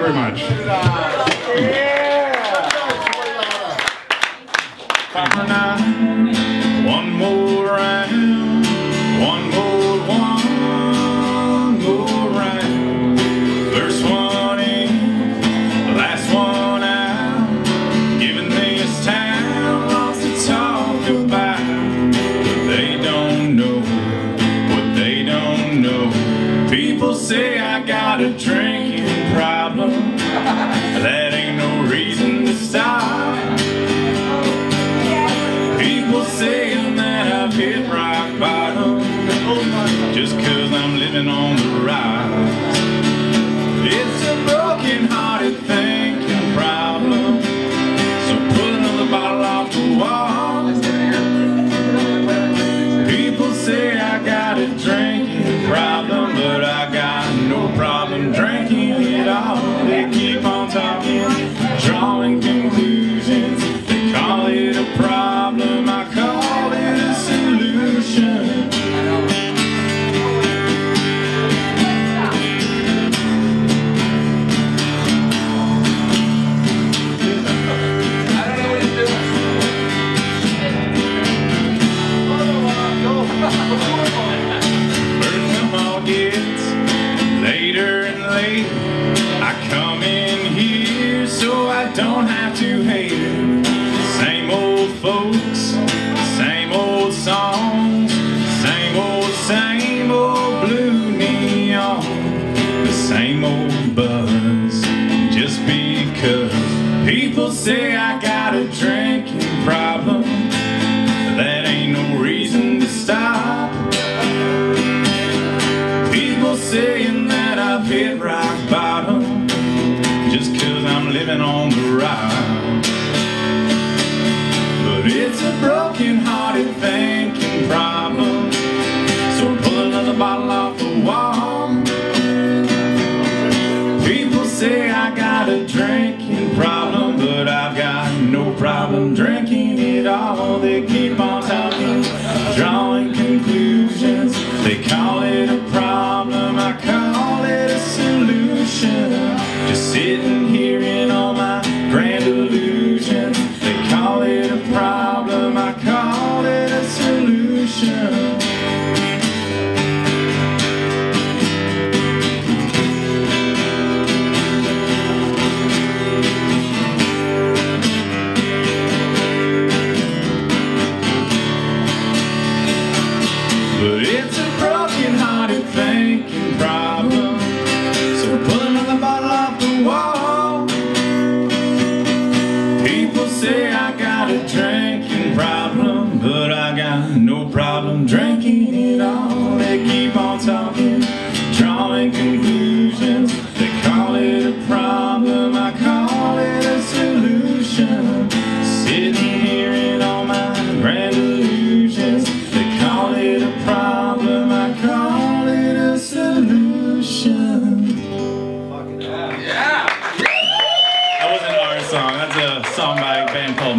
very much. One more round, one more round. First one in, last one out. Giving this town lots to talk about. But they don't know what they don't know. People say I got a drinking problem. That ain't no reason to stop. People saying that I've hit rock bottom just cause I'm living on the rise. It's a broken-hearted thinking problem, so put another bottle off the wall. People say I got a drinking problem, but I got no problem drinking it all. They keep on talking, drawing conclusions. They call it a problem, I call it a solution. Burden them all gets later and later. I come in here so I don't have to hate it. Same old folks, same old songs, same old blue neon, the same old buzz. Just because people say I got a drinking problem, that ain't no reason to stop. People saying that I've hit rock bottom just cause I'm living on the ride. But it's a broken-hearted thinking problem, so pull another bottle off the wall. People say I got a drinking problem, but I've got no problem drinking it all. They keep on talking, drawing conclusions. They call it a problem, I call it a solution. Just sitting here in all my grand illusions. They call it a problem, I call it a solution. But it's a broken-hearted thinking problem, so pull another bottle off the wall. People say I got a drinking problem, but I got no problem drinking it all. They keep on talking, drawing conclusions. They call it a problem, I call it a solution. Sitting here in all my grand illusions. They call it a problem, I call it a solution. That wasn't our song, that's a song by a band called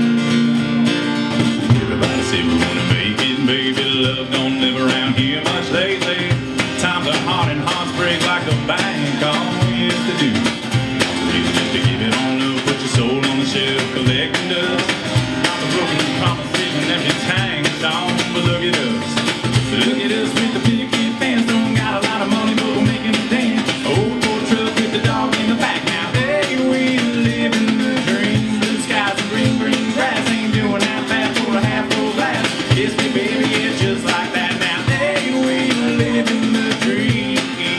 Everybody say we wanna make it, baby. Love don't live around here much lately. Times are hard and hearts break like a bank. All we used to do is just to give it on up, put your soul on the shelf, collecting dust. Not the broken promises and empty tanks on, but look at us. Look at us with the picket fence. Don't got a lot of money, but we're making a dance. Old Ford truck with the dog in the back. Now, hey, we living the dream. Blue skies and green, green grass. Ain't doing half bad for a half full glass. Kiss me, baby, it's just like that. Now, hey, we living the dream.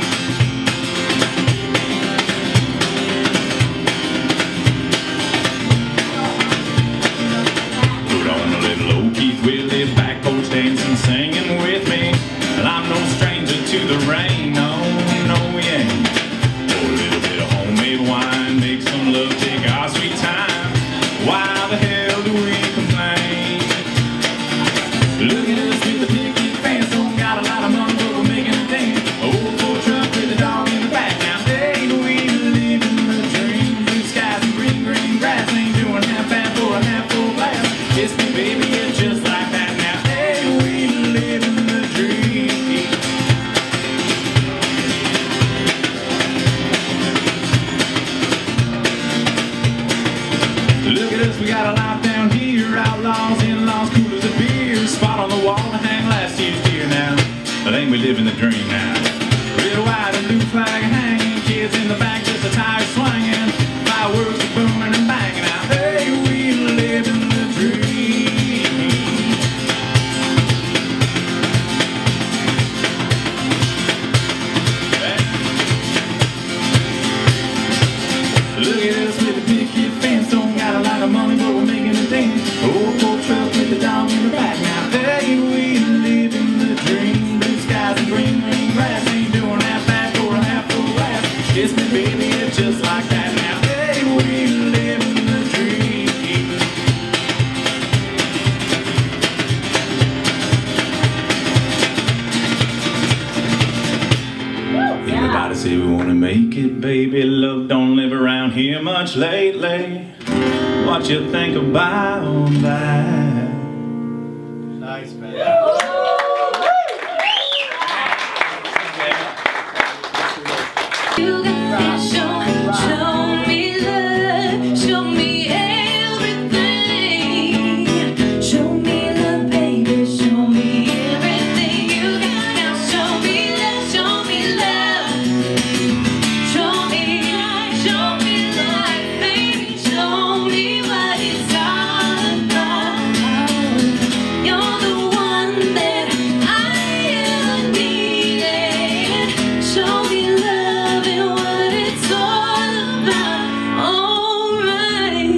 Put on a little old Keith Willie, back porch dancing, singing with me. Well, I'm no stranger to the rain, no, no, we ain't. Pour a little bit of homemade wine, make some love, take our sweet time. Why the hell do we complain? Look at us with the picket fence, don't got a lot of money, but we're making a dance. Old Ford truck with the dog in the back. Now, hey, we living the dream. Blue skies and green, green grass. Ain't doing half bad for a half full glass. Kiss me, baby, it's just like that. Now, hey, we living the dream. kiss me, baby, it's just like that. Now, hey, we live in the dream. Everybody say we wanna make it, baby. Love don't live around here much lately. What you think about that? Nice, man. You got to show me love, show me everything. Show me love, baby, show me everything. You got to show me love, show me love. Show me love, baby, show me what it's all about. You're the one that I ever needed. Show me love and what it's all about. Alright.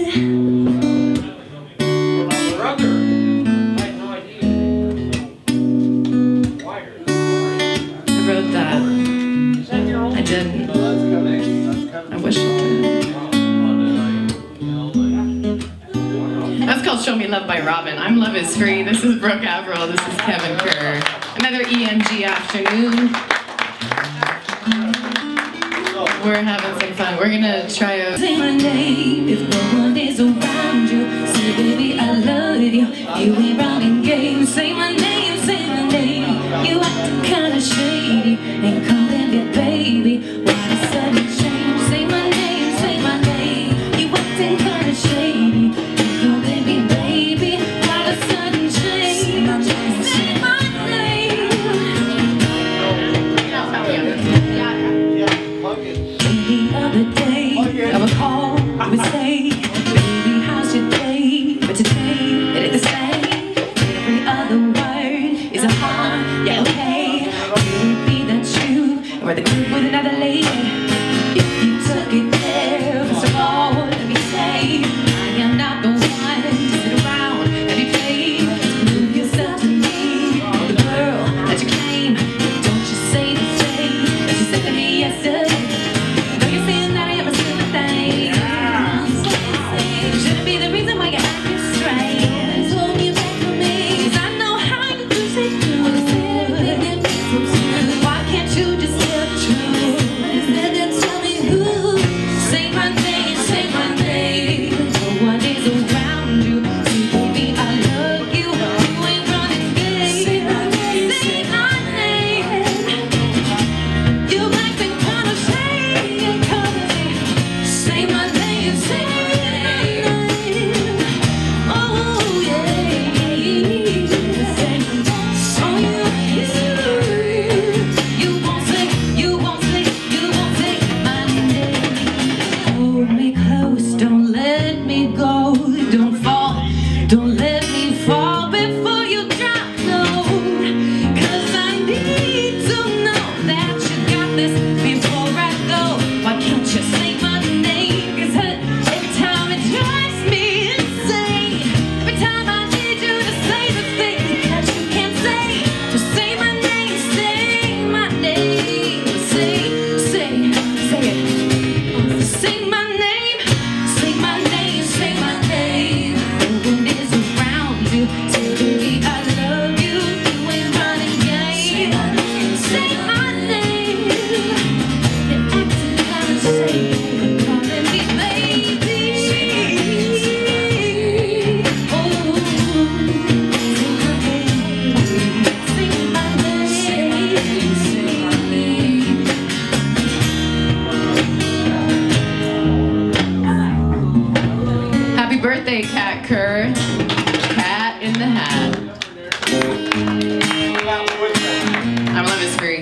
Brother. I had no idea. Wired. I wrote that. Is that your own? I didn't. No, that's coming. I wish I did. That's called Show Me Love by Robin. I'm Love Is Free. This is Brooke Averill. This is Kevin Kerr. Another EMG afternoon. We're having some fun. We're gonna try a... Say my name if no one is around you. Say, baby, I love you. You ain't running games. Say my name, say my name. You acting kinda shady. Ain't calling me baby. Why the sudden change? Say my name, say my name. You acting kinda shady. Ain't calling me baby. Why the sudden change? Say my name, say my name. The other day, I would call, I would say, baby, how's your day? But today, it ain't the same. Every other word is a yeah, okay. Could it be that you were the group with another lady? If you took it there, first of all, let me say, I am not the one to sit around and be played. Prove yourself to me, the girl that you claim. Don't you say the same that you said to me yesterday. Shouldn't be the reason why you're acting strange. Hold you back from me, 'cause I know how you do say true. Why can't you just tell the truth? Instead of tell me who. Say my name, say my name. No one is around you. See, baby, I love you. You ain't running game. Say my name, say my name. You acting kinda shady, color. Say my name, say my name. Oh yeah, oh you won't say, you won't say, you won't say my name. Hold me close, don't let me go. Don't fall, don't let me fall before you drop low. 'Cause I need to know that you got this before I go. Why can't you say my name? 'Cause every time it drives me insane. Every time I need you to say the things that you can't say. So say my name, say my name. Say it. Say my name, say my name, say my name. No one is around you. Say, baby, I love you. You ain't running game. Say my name. You're acting kinda shady, calling me baby. Oh, say my name, say my name. Happy birthday, Cat Kerr. Cat in the hat. I'm Love Is Free.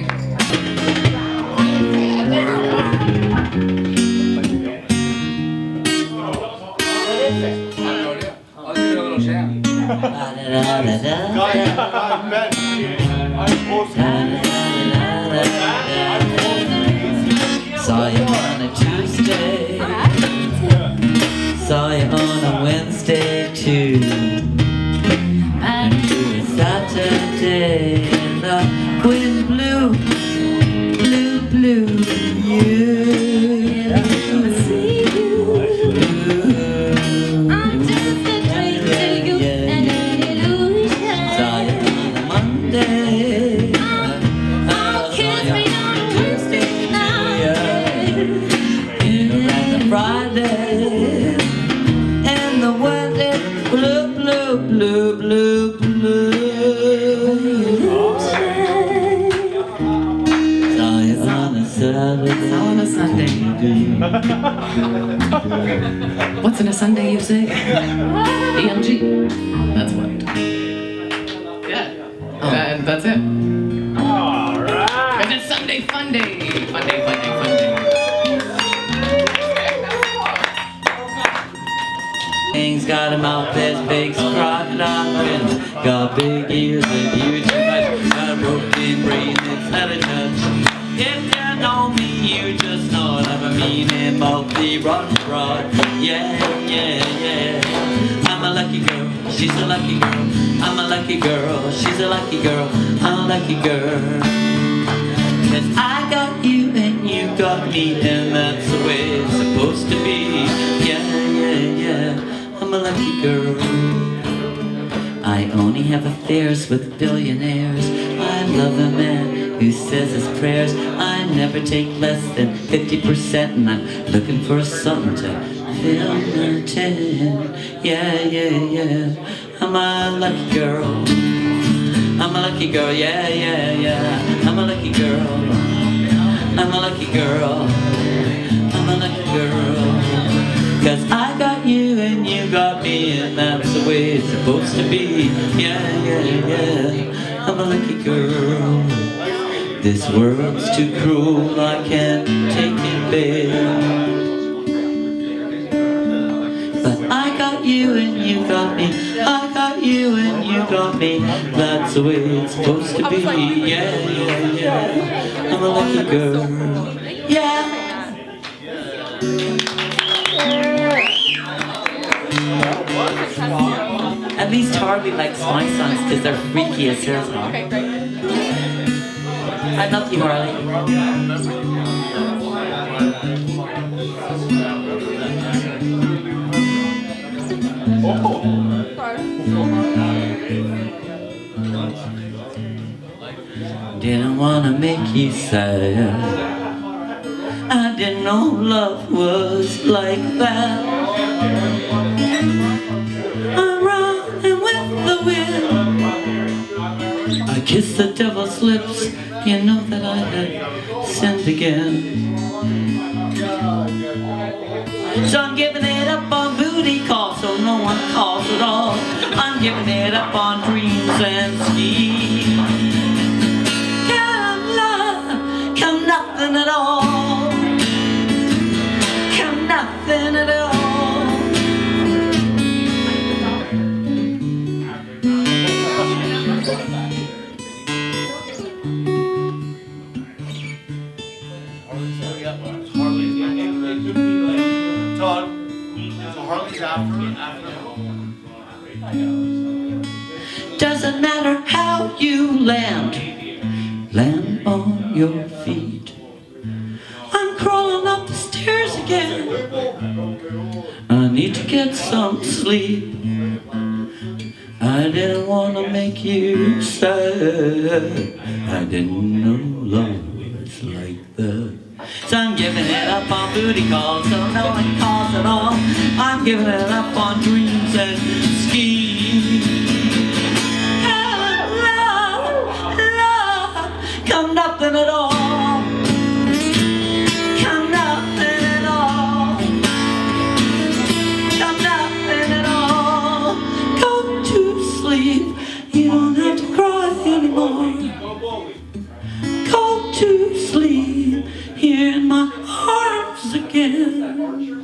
I'll do a little jam. Saw you on a Tuesday. Saw you on a Wednesday too. That's all on a Sunday. What's in a Sunday, you say? EMG. That's what. Yeah. And that's it. All right. And it's Sunday Fun Day. Fun Day, Fun Day, Fun Day. He's got a mouth as big as a crocodile fins, got big ears and huge eyes, got a broken brain that's not a touch. If you know me, you just know I'm a mean and mouthy rotten broad. Yeah, yeah, yeah. I'm a lucky girl, she's a lucky girl. I'm a lucky girl, she's a lucky girl. I'm a lucky girl. 'Cause I got you and you got me, and that's the way it's supposed to be. Yeah, yeah, yeah. I'm a lucky girl. I only have affairs with billionaires. I love a man who says his prayers. I never take less than 50%, and I'm looking for something to fill the tin. Yeah, yeah, yeah. I'm a lucky girl. I'm a lucky girl. Yeah, yeah, yeah. I'm a lucky girl. I'm a lucky girl. I'm a lucky girl. 'Cause I got you and you got me, and that's the way it's supposed to be. Yeah, yeah, yeah. I'm a lucky girl. This world's too cruel, I can't take it, babe. But I got you and you got me. I got you and you got me. That's the way it's supposed to be. Yeah, yeah, yeah. I'm a lucky girl. Yeah. At least Harvey likes my songs because they're freaky as hell. Okay, great. I love you, Harley. Didn't want to make you sad. I didn't know love was like that. I'm running with the wind. I kissed the devil's lips. You know that I had sinned again. So I'm giving it up on booty calls, so no one calls at all. I'm giving it up on dreams and schemes. Come love, come nothing at all. Come nothing at all. Todd, so Harley's after. Doesn't matter how you land on your feet. I'm crawling up the stairs again. I need to get some sleep. I didn't want to make you sad. I didn't know love was like that. So I'm giving it up on booty calls, so no one calls at all. I'm giving it up on dreams and schemes. Love, come nothing at all. Come nothing at all. Come nothing at all. Go to sleep, you don't have to cry anymore. Go to sleep, here in my arms again.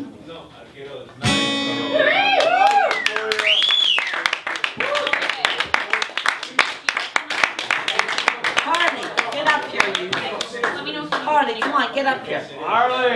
Harley, get up here, you. Harley, come on, get up here. Harley!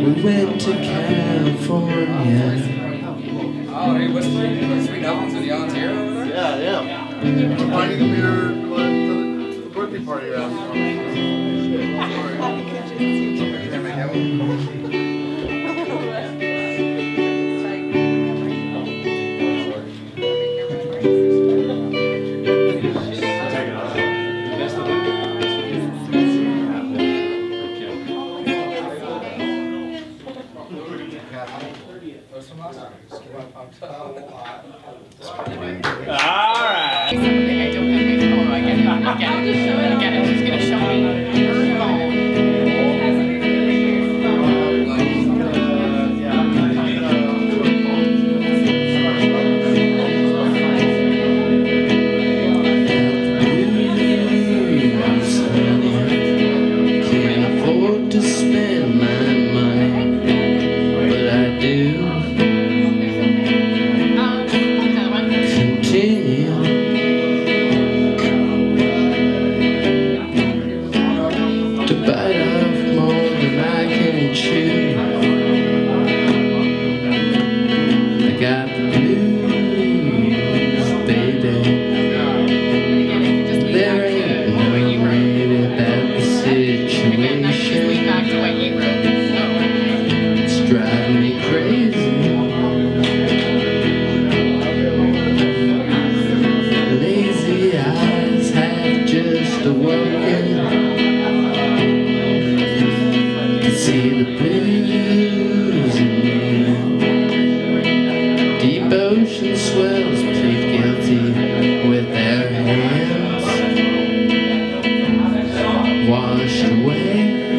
We went to California. Oh, are you whispering? Sweet nothings with Jan's ear over there? Yeah, yeah. Finding a mirror to the birthday party around. Alright. Can't afford to spend my money, but I do. Continue to bite off more than I can chew. I got the blues, baby. There ain't no way about the situation. It's driving me crazy. Lazy eyes have just awoken to see the blues in you. Deep ocean swells plead guilty with their hands washed away.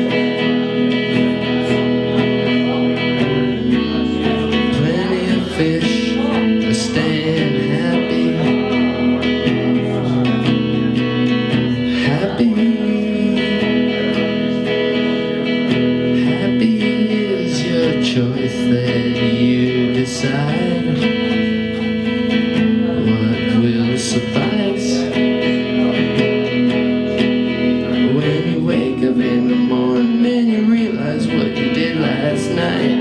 Plenty of fish are staying happy. Happy is your choice that you decide. What will suffice? When you wake up in the morning and you realize what you did last night.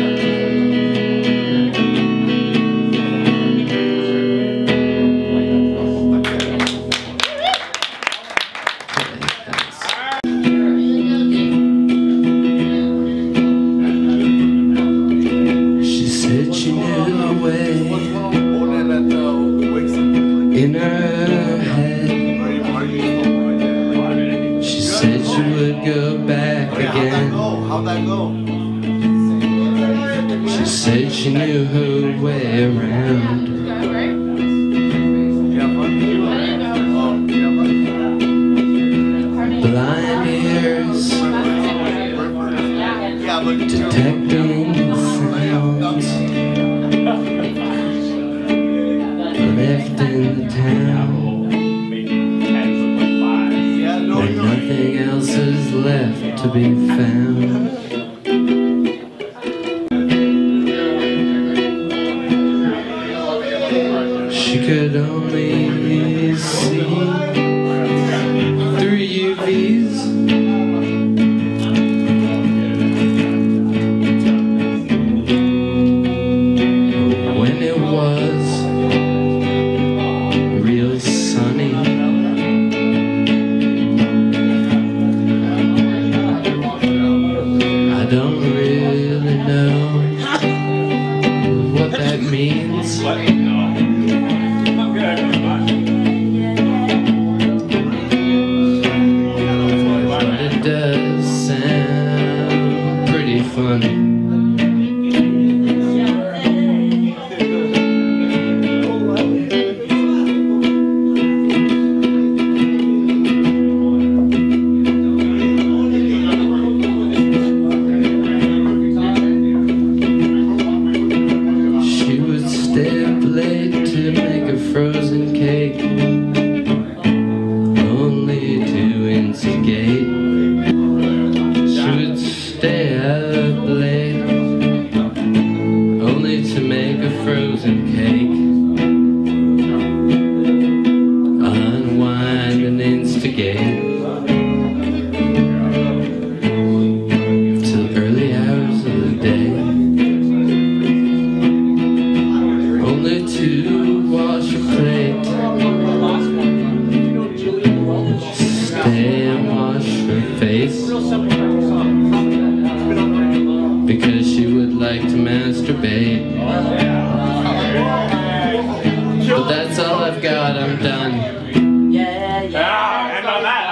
She said she knew the way in her head. She said she would go back again. How'd that go? She said she knew her way around. Blind ears detecting sounds. Left in the town where nothing else is left to be found. She could only see through UVs. When it was real sunny, I don't really know what that means. But it does sound pretty funny. She would stay up late to make a frozen cake, only to instigate. She would stay up late because she would like to masturbate. But that's all I've got, I'm done. Yeah, yeah. And on that,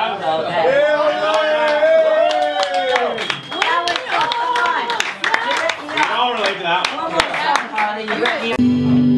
we all relate to that one.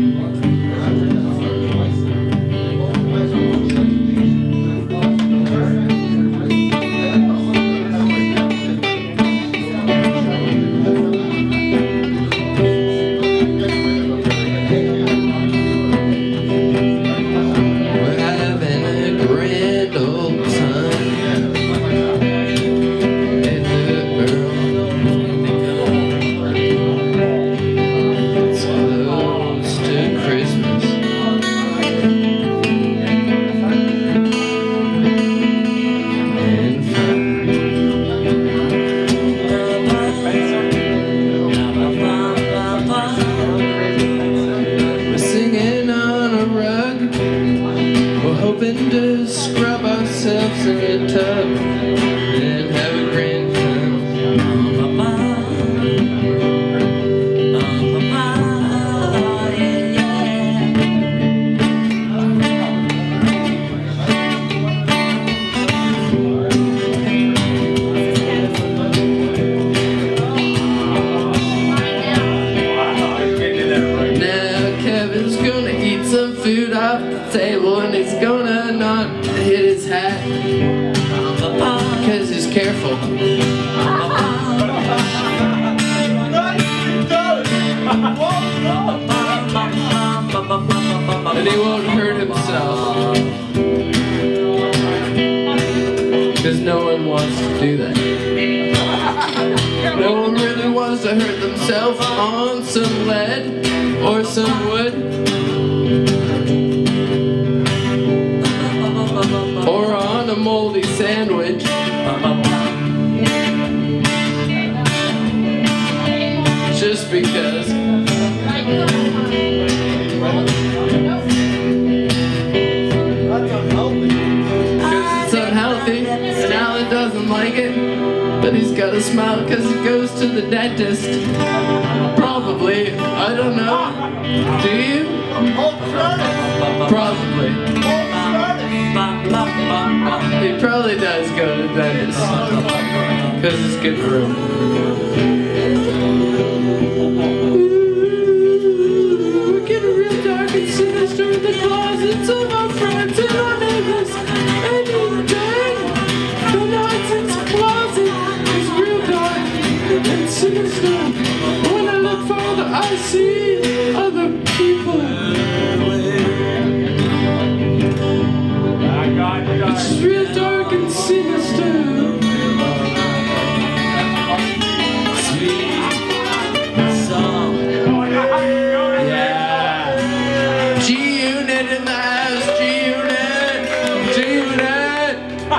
And he won't hurt himself, because no one wants to do that. No one really wants to hurt themselves on some lead or some wood, or on a moldy sandwich. Just because. It's unhealthy, and Alan doesn't like it, but he's got a smile because he goes to the dentist. Probably, I don't know. Do you? Probably. He probably does go to the dentist because it's good for him. We're getting real dark and sinister in the closets of our friends and our neighbors. And in the nonsense closet is real dark and sinister. When I look farther, I see other people. It's real dark and sinister. G-Unit in the house, G-Unit! G-Unit!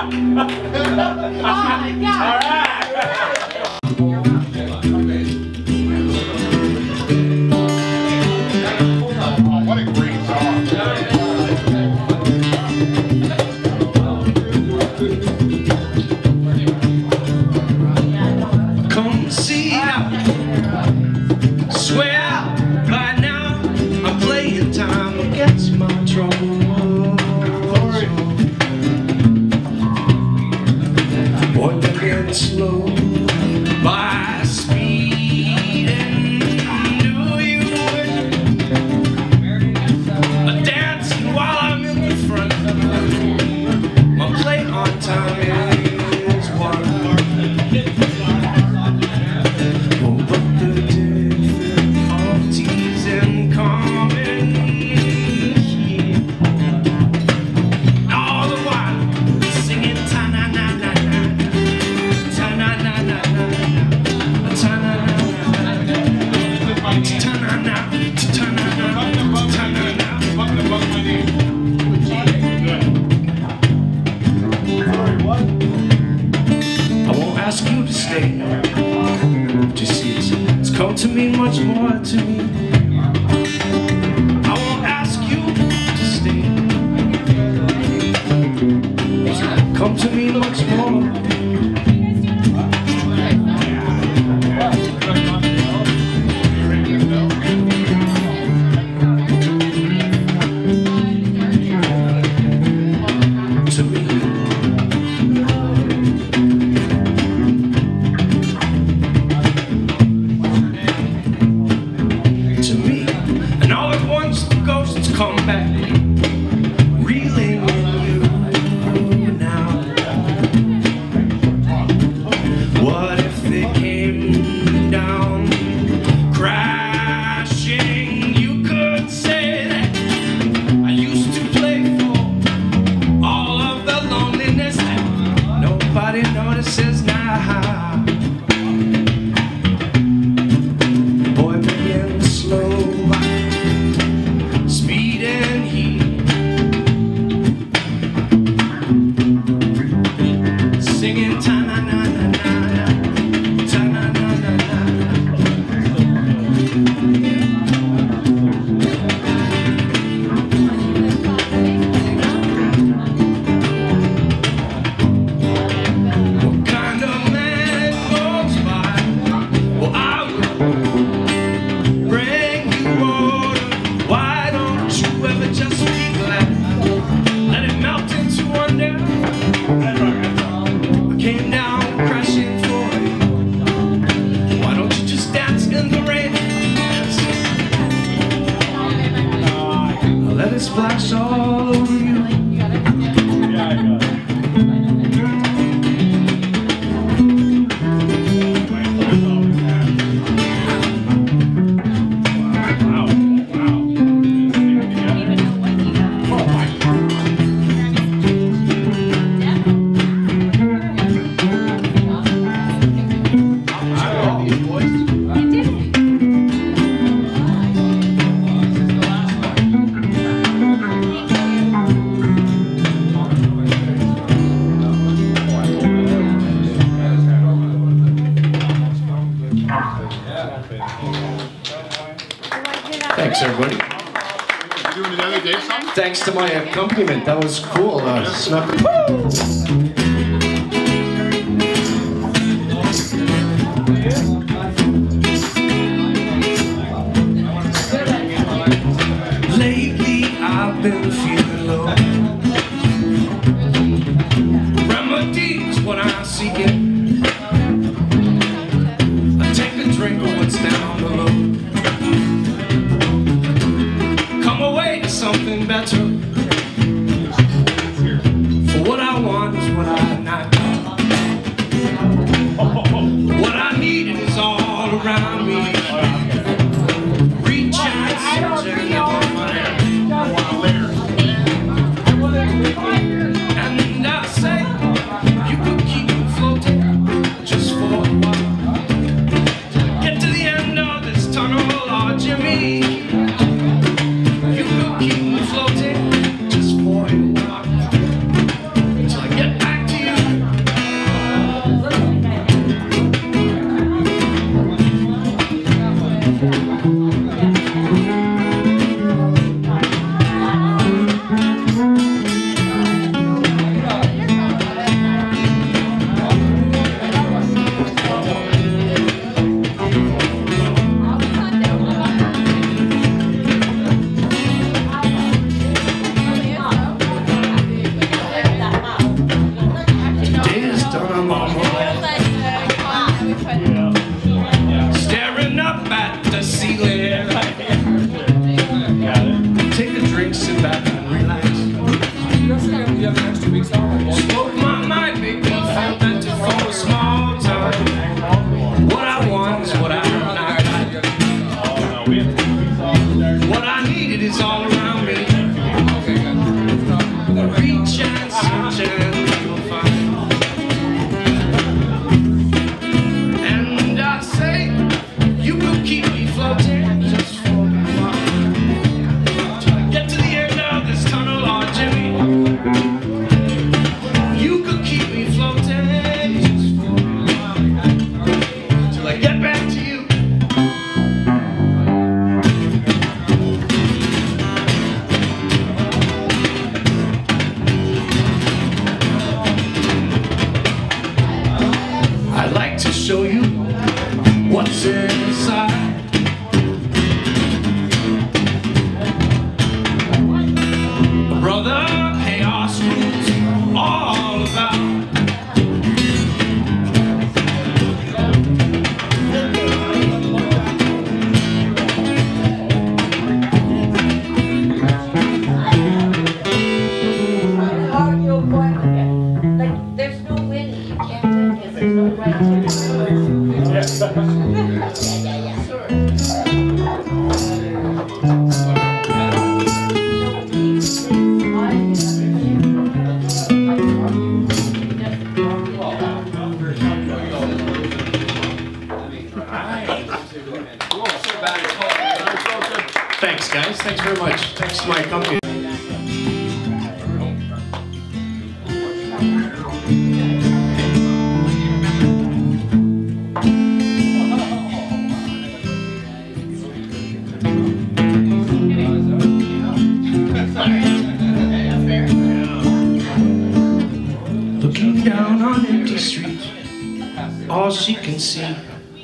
What a great song. Come see now. Swear by now I'm playing time against my trouble. Boy, they're getting slow by speed, and do you dancing while I'm in the front? My play on time is one. Oh, but the difficulties in common here. All the while singing ta-na-na-na-na, ta-na-na-na-na, ta-na-na-na, ta-na-na, ta-na-na, I won't ask you to stay. Just see, it's come to mean much more to me. I won't ask you to stay. It's come to mean much more. splash all over you. Thanks, everybody. You doing another Dave song? Thanks to my accompaniment. That was cool. Snuck. Lately I've been feeling low. Remedy's what I'm seeking. I take a drink of what's down below. Come away to something better. For what I want is what I not got. What I need is all around me. Reach out, search and never find. And I say, you could keep me floating just for a while. Get to the end of this tunnel, oh Jimmy. You could keep me floating just for a while. Till I get back to you. Day is done, I'm on my way. Staring up at the ceiling. Take a drink, sit back and relax. Smoke my mind, make me feel better for a small time. What I want is what I not got. What I needed is all around me. Reach and search and you'll find. And I say, you could keep me floating just for a while. Till I get to the end of this tunnel, oh Jimmy. You could keep me floating just for a while. Till I get back to you. I'd like to show you what's inside. Brother, chaos rules all about. Like, there's no winning. You can't take it. There's no right Thanks, guys. Thanks very much. Thanks to my accompaniment. Looking down on empty streets, all she can see.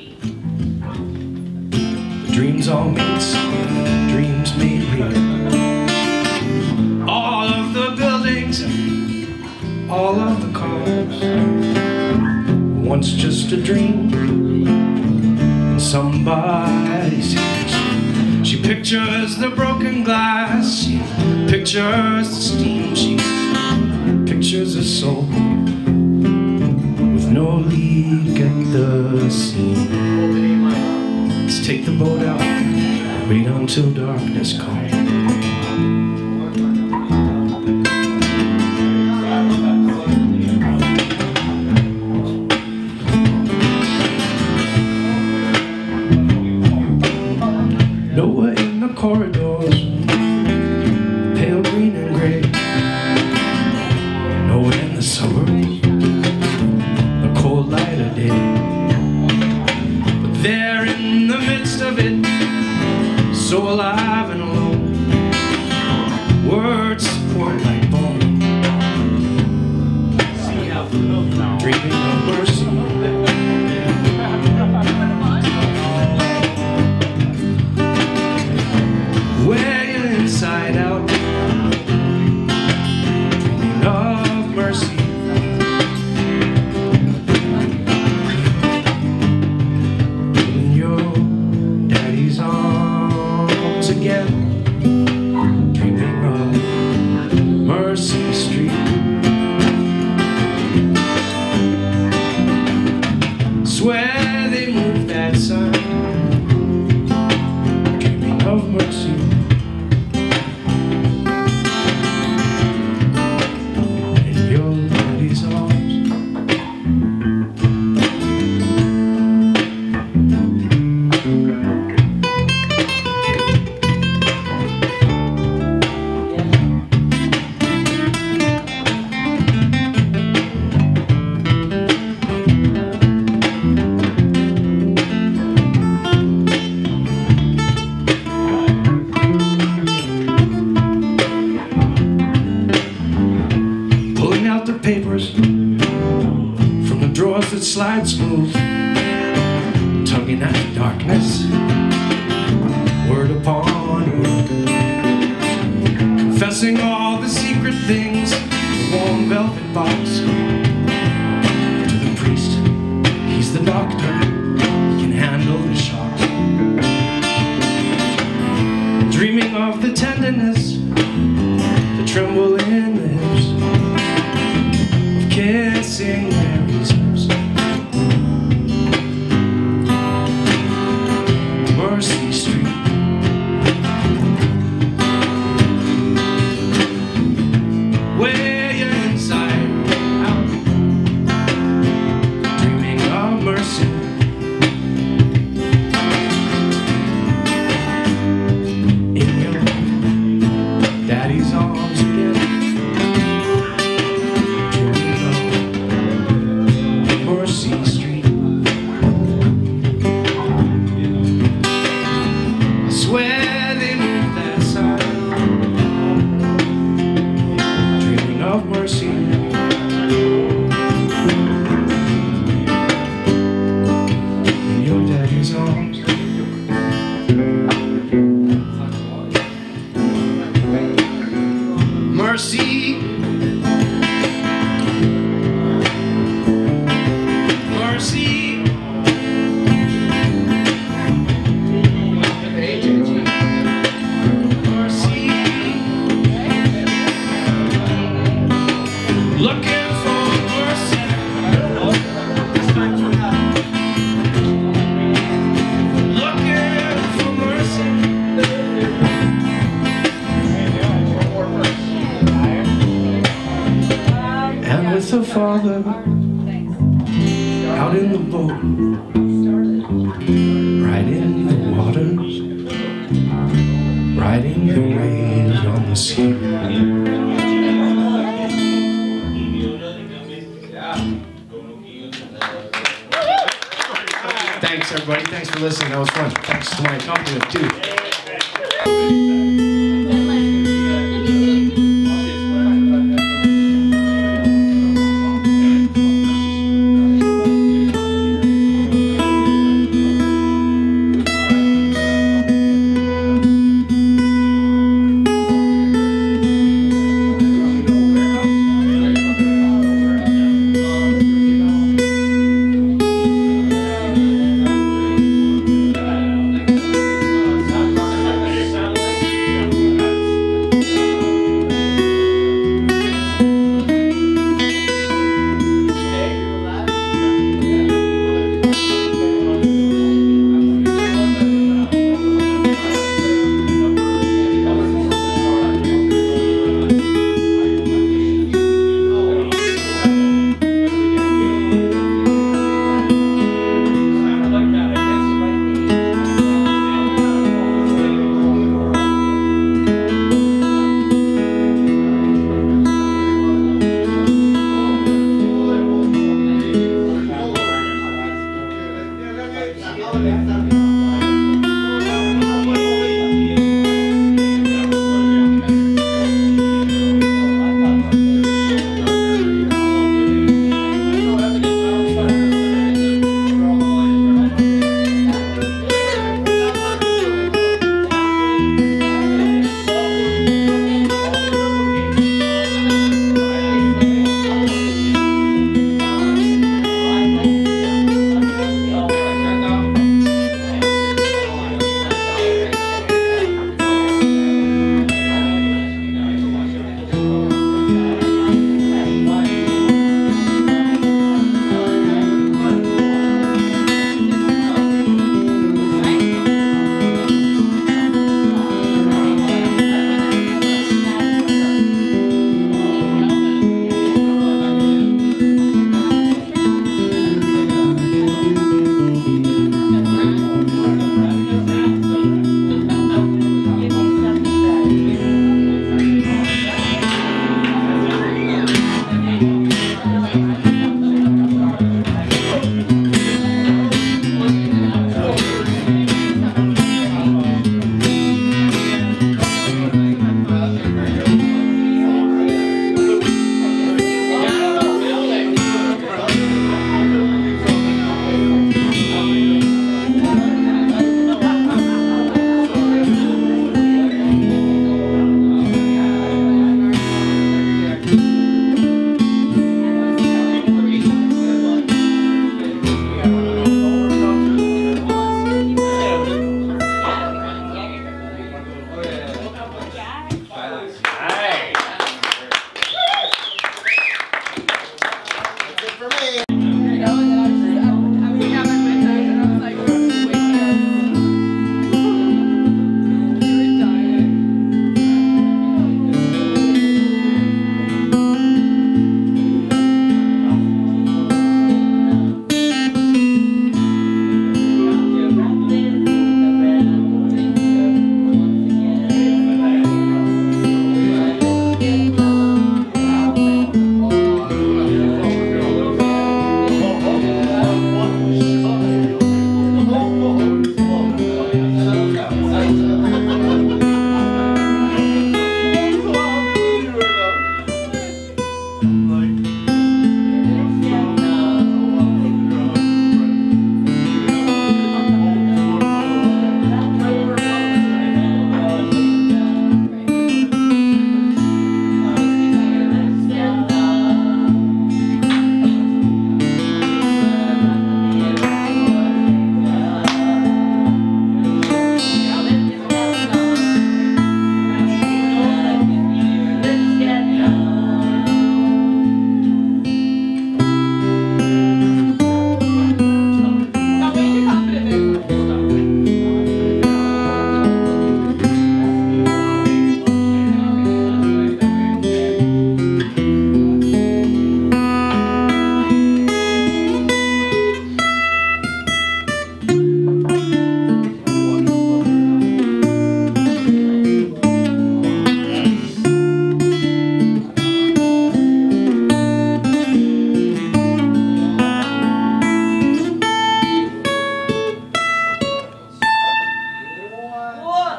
The dreams all made song, dreams made real. All of the buildings, all of the cars, once just a dream in somebody's head. She pictures the broken glass, she pictures the steam, she pictures a soul with no leak at the seam. Let's take the boat out, wait until darkness comes. Nowhere in the corridors, pale green and gray. Nowhere in the suburbs, the cold light of day. But there in the midst of it, so alive and alone, words support like bone. Dreaming of mercy. Where you're inside out, dreaming of mercy. In your daddy's arms again, dreaming of Mercy Street. Swear they moved that sign, dreaming of mercy. Papers from the drawers that slide smooth, tugging at the darkness, word upon word, confessing all the secret things, the warm velvet box. To the priest, he's the doctor, he can handle the shocks. Dreaming of the tenderness, the tremble in the hips, kissing Mary's lips. Mercy Street. Where you're inside out, dreaming of mercy. In your daddy's arms again. The Father out in the boat, riding the waters, riding the waves on the sea. Thanks everybody, thanks for listening, that was fun. Thanks to my accompaniment too.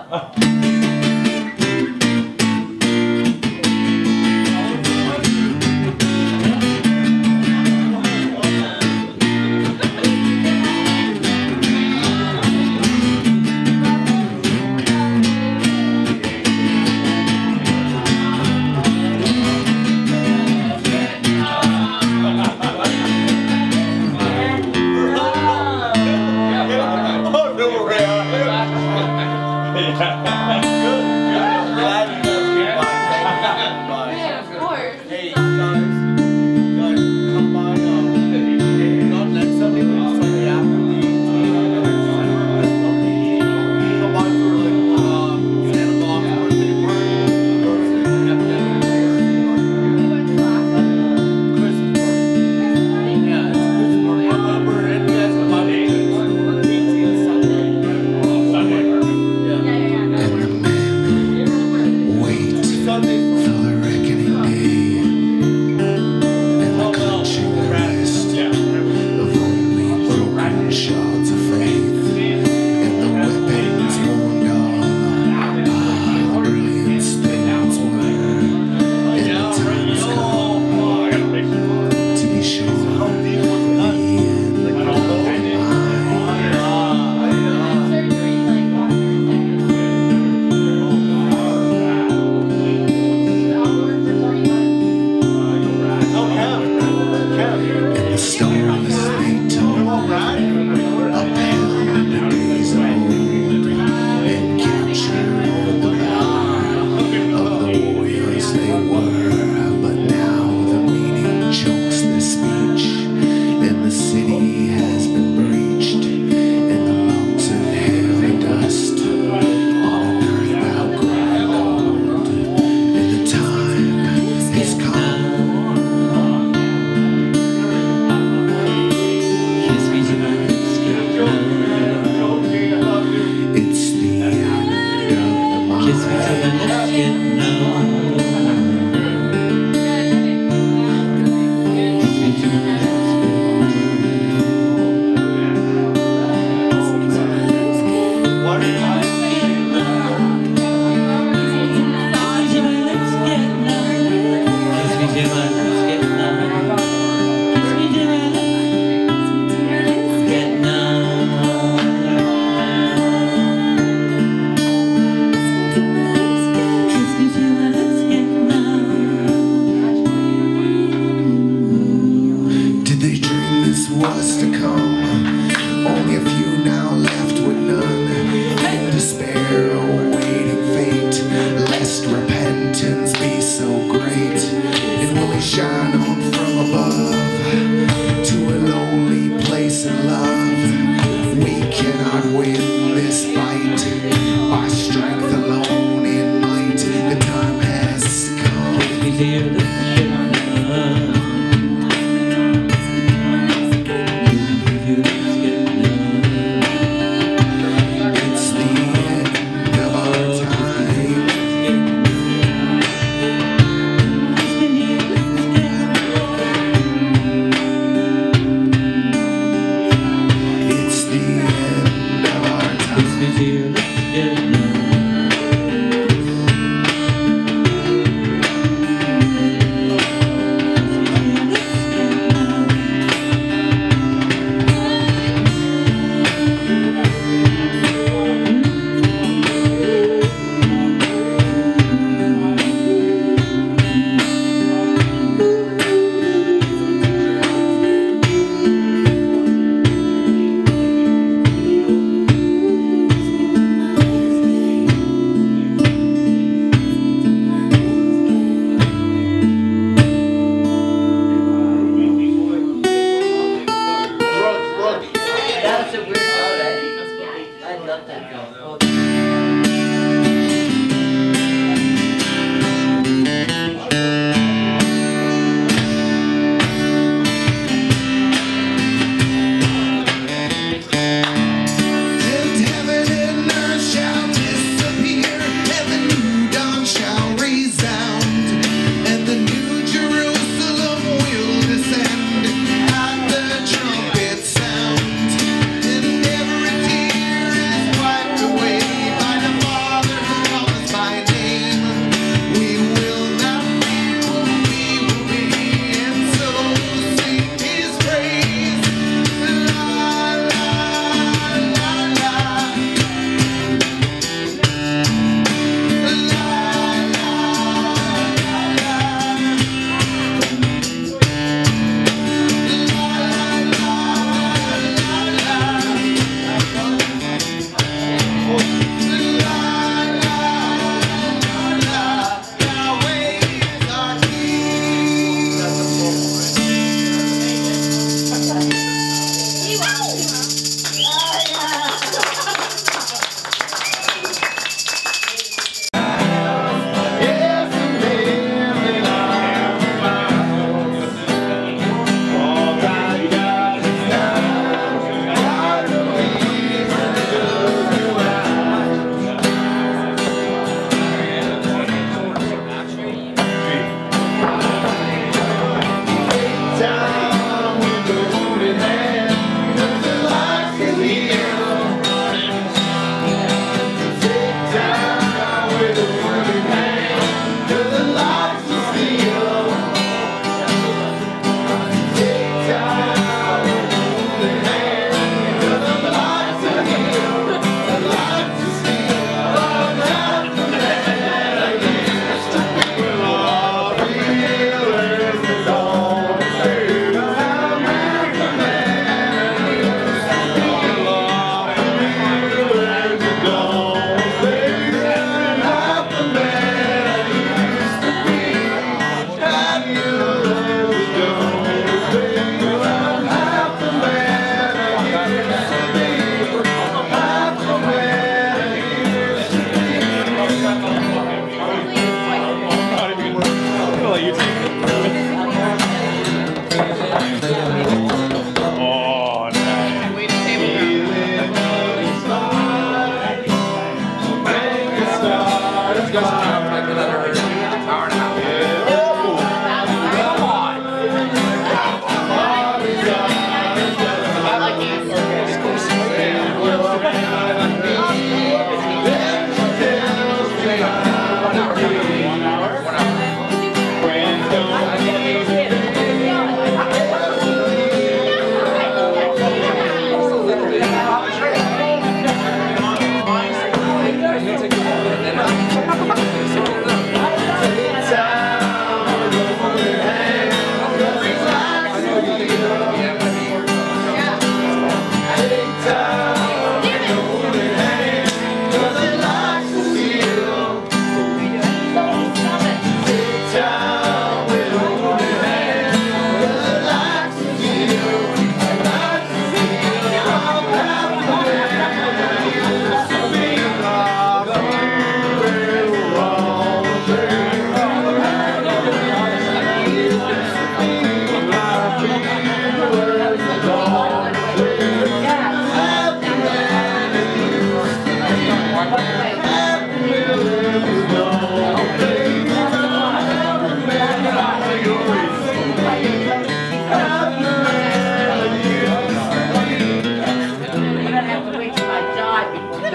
Away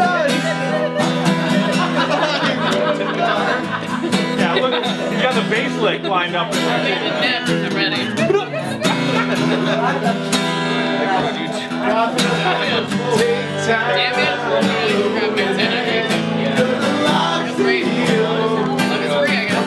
Yeah, look, you got the bass lick lined up. I'm ready. Damn it. Look, it's free, I guess.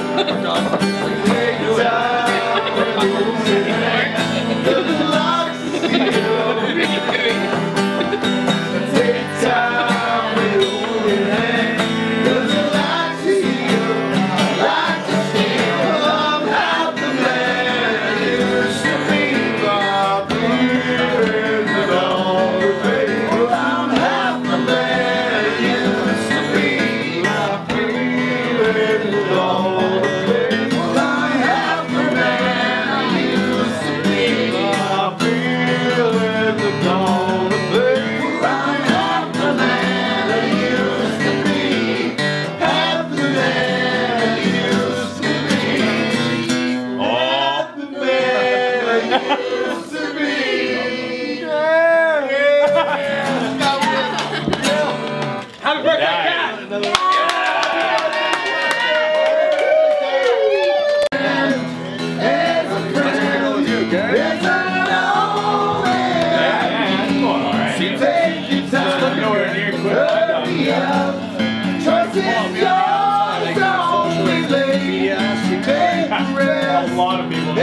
A lot of people.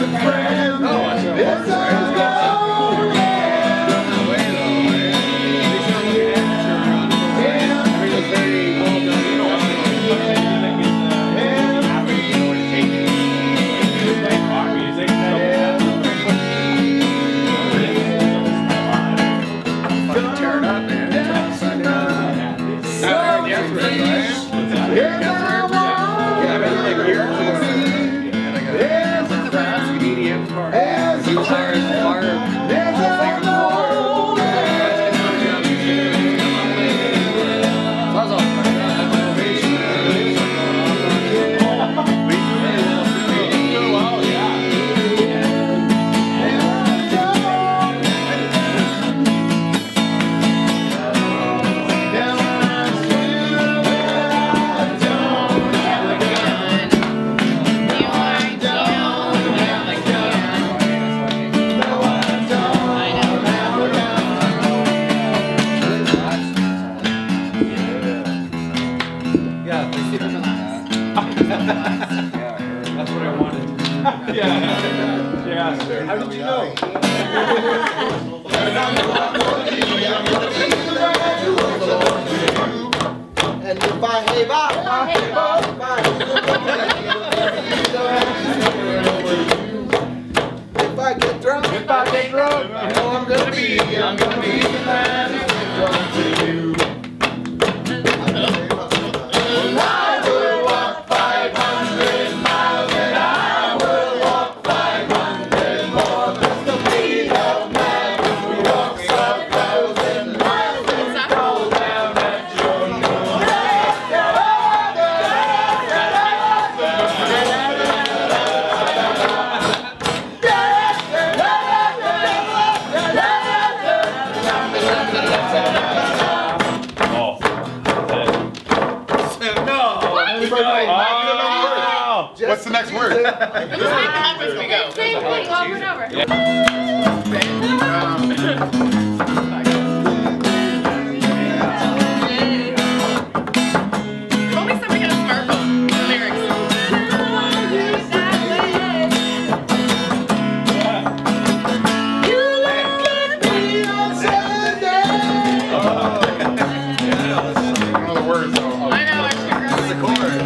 That's what I wanted. Yeah. How did you know? And if I have if I get drunk, I know I'm gonna be the man who's drunk to you. I will walk 500 miles and I will walk 500 more. Just to be the man who walks 1,000 miles and crawl down at your door. What's the next word? Same thing over and over. Only somebody has a smartphone. The lyrics. I know, I should grab the chorus.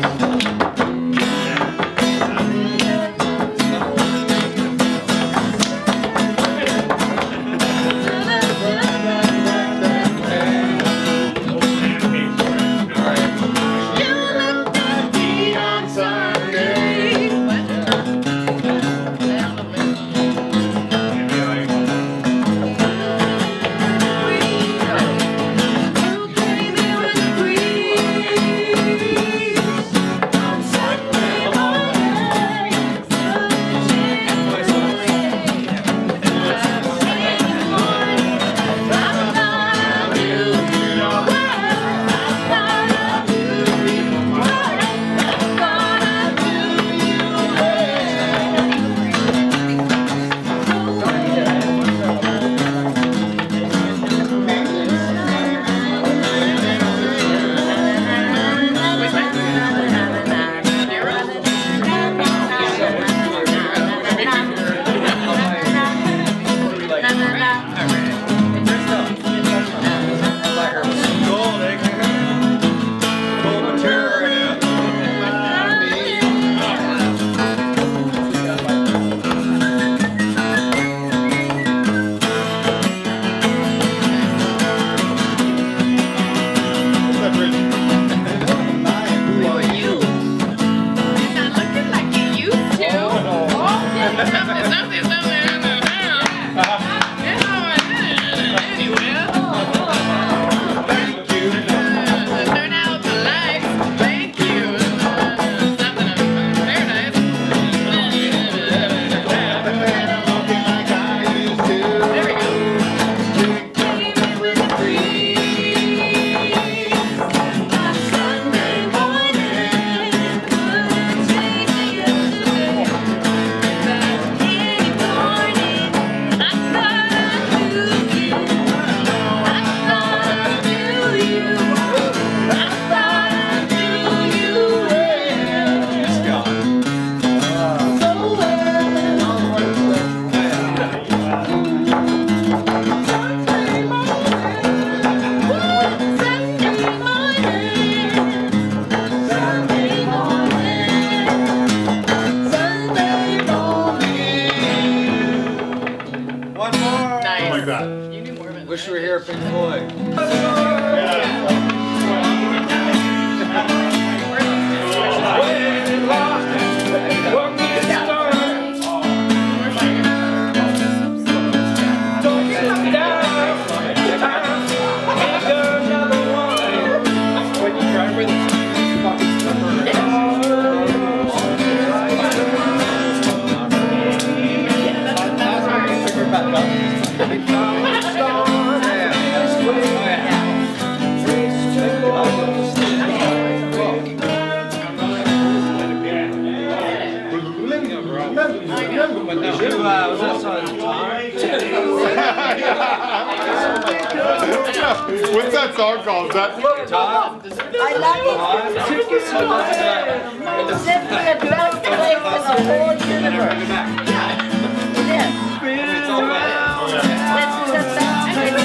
that song called? Is that Todd? I love it. Simply the best place in the whole universe. It is. It's all about it. This is the best place.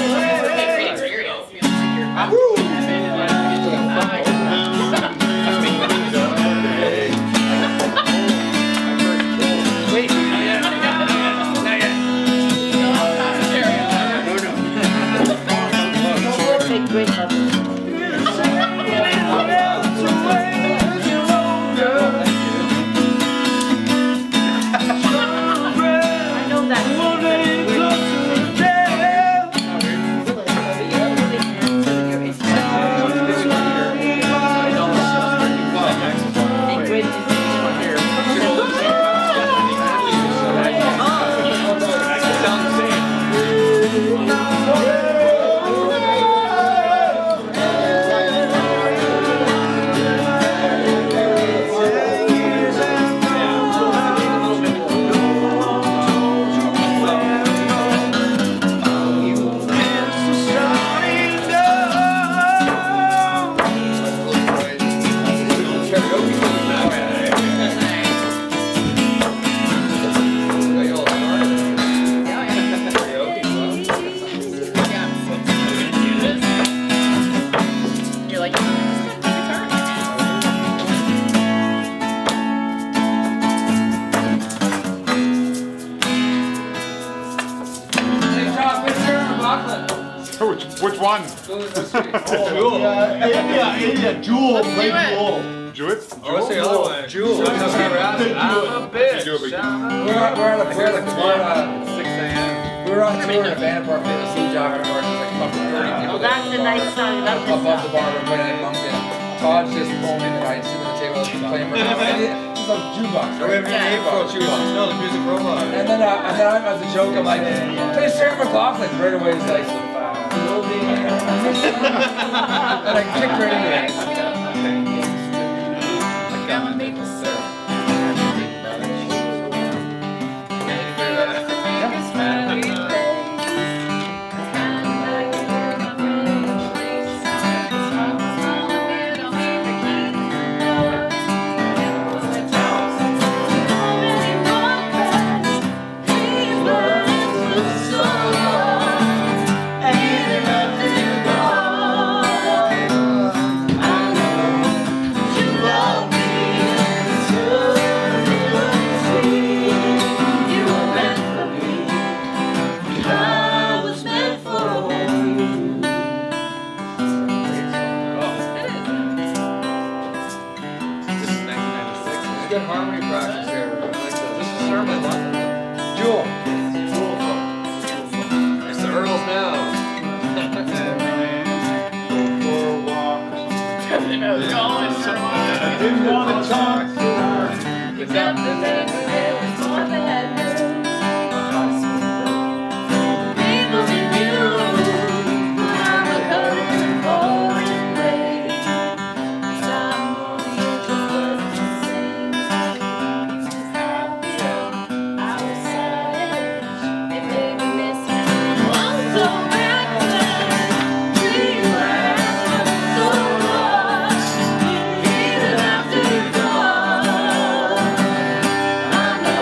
Wait, not yet. Make great love. Which one? Yeah, Jewel. Play Jewel. Jewett? Oh, what's the other one? Jewel. I'm a bitch. Do it again. We're on 6 a.m. We were on tour in a band park, the Sea Jocker Park. It's like fucking 30 people. Well, that's a nice song. I love this Up off the song. bar, we're playing at Pumpkin. Todd's just foaming the right, sitting at the table, playing for it's like jukebox, right? No, the music robot. And then I'm, as a joke, I'm like, play Sarah McLachlan. Right away, he's like, and I kicked right into it. Good harmony practice here. I like this. This is Sermon London. Jewel. It's the Earls now. Didn't want to talk. I know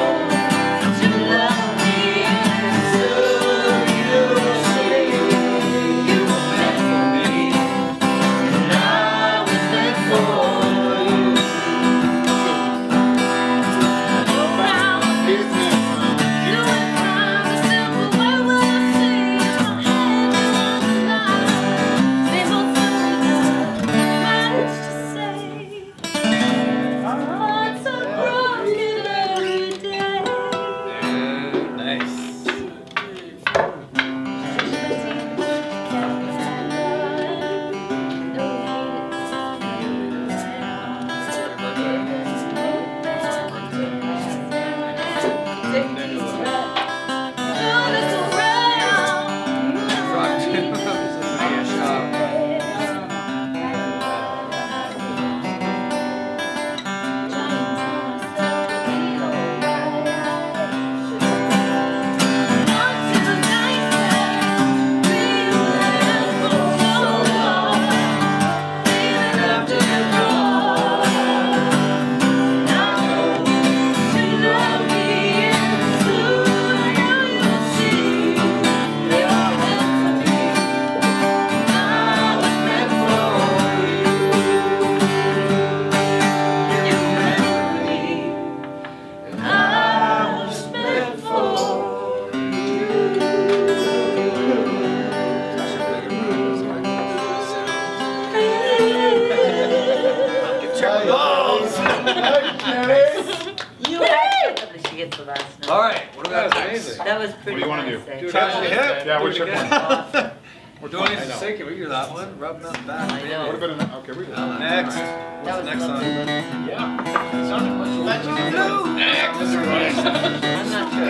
You had to she gets the last note. All right, what about that? That was pretty. What do you want to do? Touch the hip. Yeah, which one? We're doing it sick. We do that one. Rub them back. I know. What about an, okay, we did. Next. What's next on? Yeah. Let you do. Next. I'm not sure.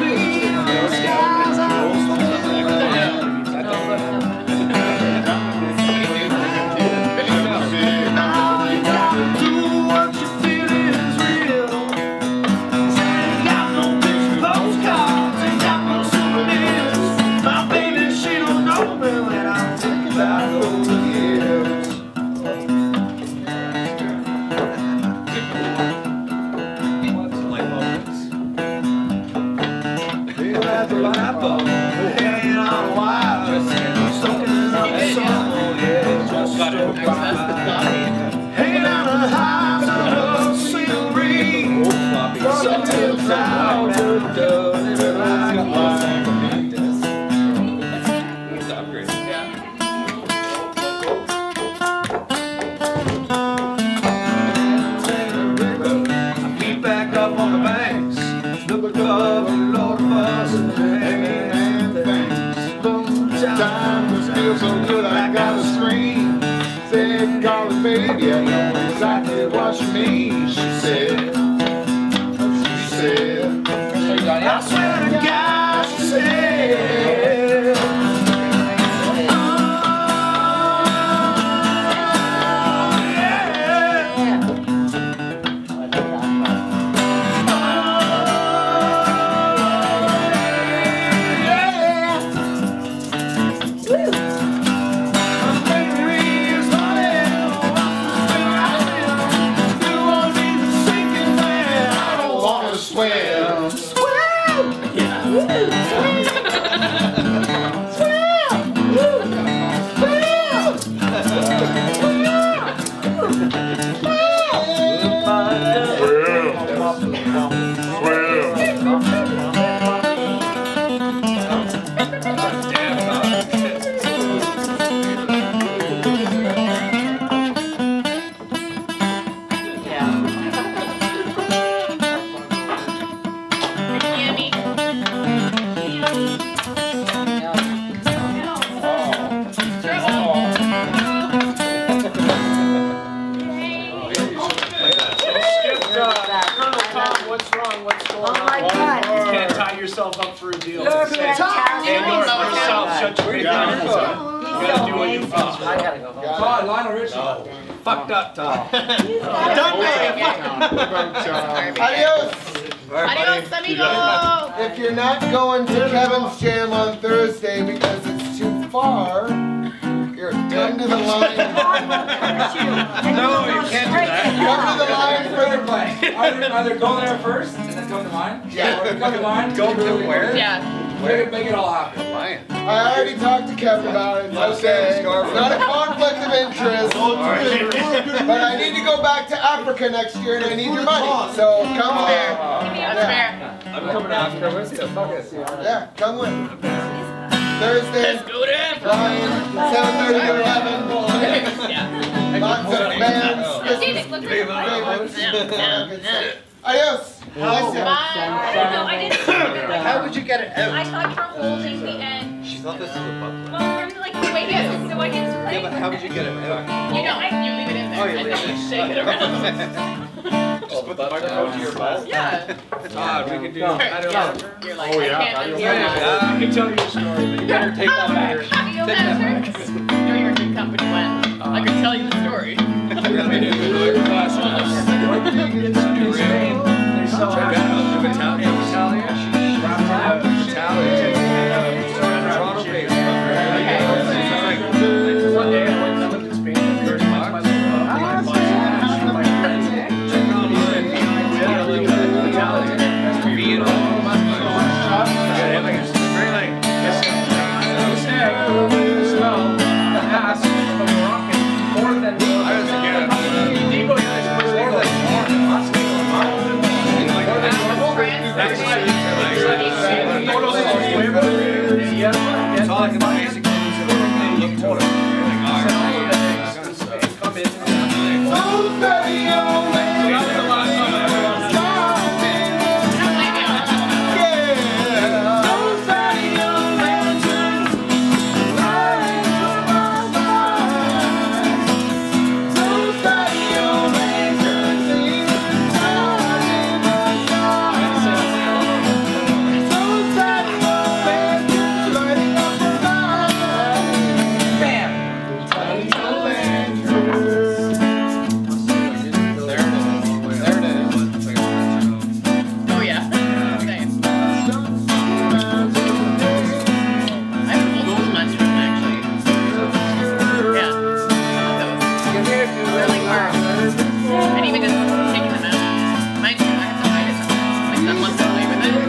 So good, I got a scream. Said, darling baby, I know exactly what you mean. She said, I swear to God, she said, yourself up for a deal. Todd, Lionel Richie. Fucked up, Todd. adios. Adios, amigo. If you're not going to Kevin's Jam on Thursday because it's too far, you're come to the line. No, you can't do that. Come to the line for the play. Either go there first and then come to mine. Yeah. Or come to mine. Go to where? Yeah. Make it all happen. I already talked to Kevin about it. It's okay. It's not a conflict of interest. But I need to go back to Africa next year and I need your money. So come with me. I'm coming after with you. Fuck it. Yeah, come with me. Thursday, Ryan, 7:30 to 11. Lots of bands. Adios. Bye. No, I didn't. How would you get it out? I thought you were holding the end. She thought this was a butt plug. Well, we're like the way it is, so I can Yeah, but how would you get it out? You know, you leave it in there. Oh, you and leave then it. you shake it around. Just put the microphone to your mouth? Yeah. Todd, we can do that. You're like, Oh, I yeah. can't undo Yeah, that. you can tell your story, but you better take that back. How do you know that works? You're your good company when I could tell you the story. Smell. hair grew really hard. And even just taking them out. I have to hide it sometimes. Like that one away with it.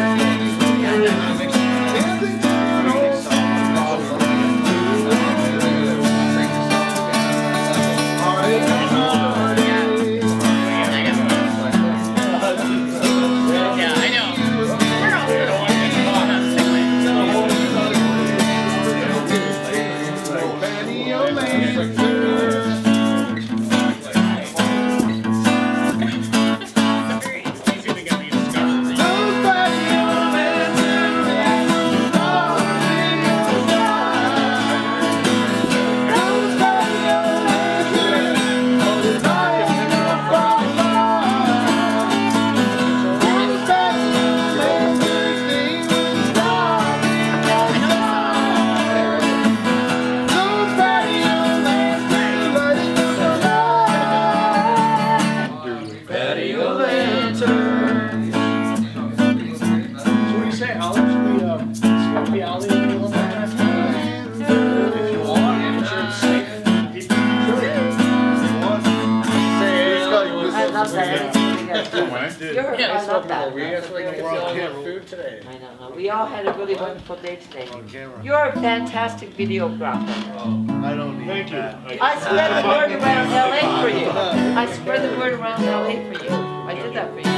We all had a really wonderful day today. You're a fantastic videographer. I don't need Thank you. I spread the word around LA for you. I spread the word around LA for you. I did that for you.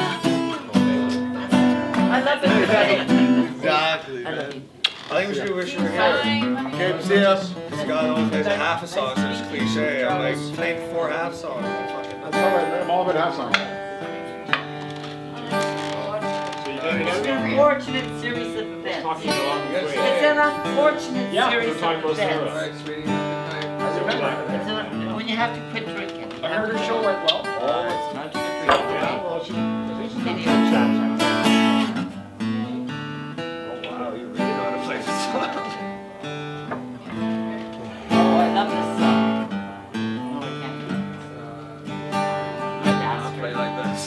I love it. Exactly. I love you. I think we should wish you were here. Came to see us. This guy only plays a half a song, so it's cliche. I'm like playing 4 half songs. That's all right, man. I'm all about half songs. It's an unfortunate series of events. It's an unfortunate series of events. When you have to quit drinking. I heard her show went well. Oh, it's not to quit drinking. Video chat. Wow, you really know how to play this song. Oh, I love this song. No, I can't. I'll play like this.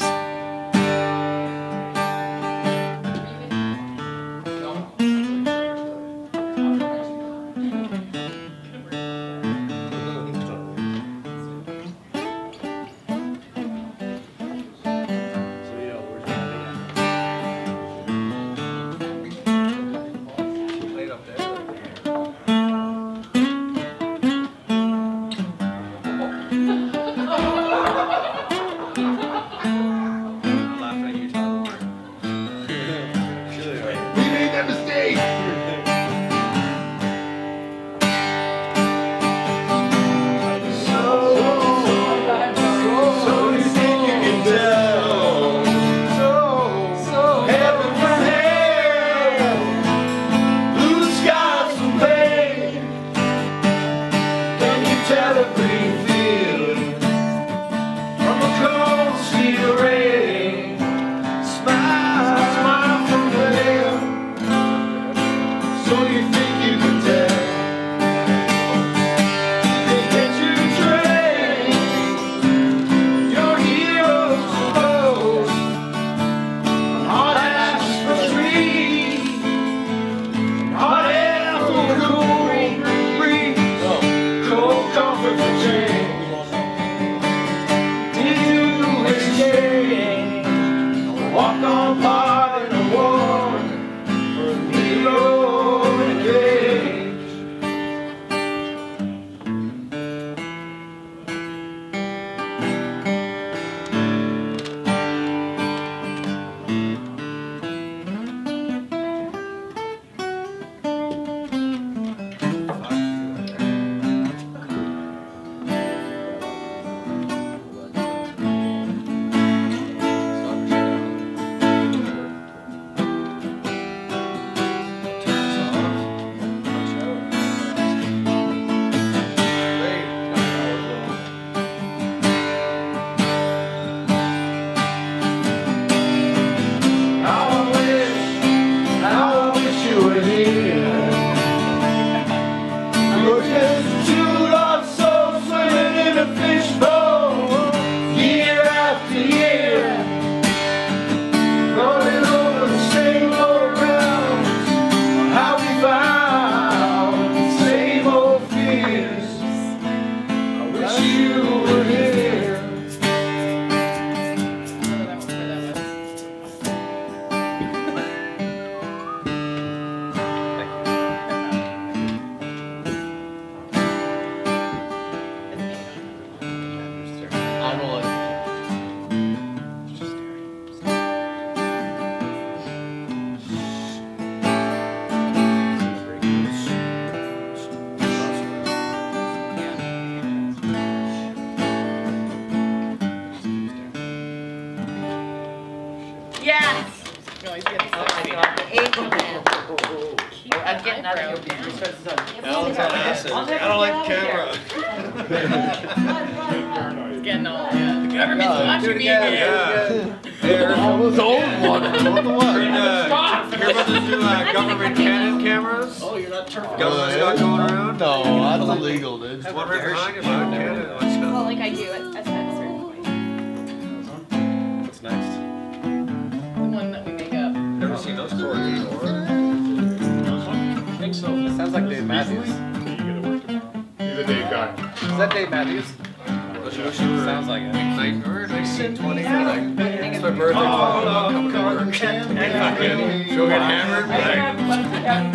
he's getting Oh my God, the age of man. I'm getting out of here. Alan's on acid. I don't like the camera. He's getting old. Yeah. The government's watching me again. The old one. You're about to do government Canon cameras? Oh, you're not turning. Government's got going around? No, that's illegal, dude. There's one right behind you about Canon. Well, like I do at a certain point. That's nice. The one that we make up. Never seen those cords before. I think so. It sounds like Dave Matthews. You gotta work tomorrow. He's a Dave guy. Is that Dave Matthews? Sounds like it. 1920. It's my birthday. Oh, come on. She'll get hammered.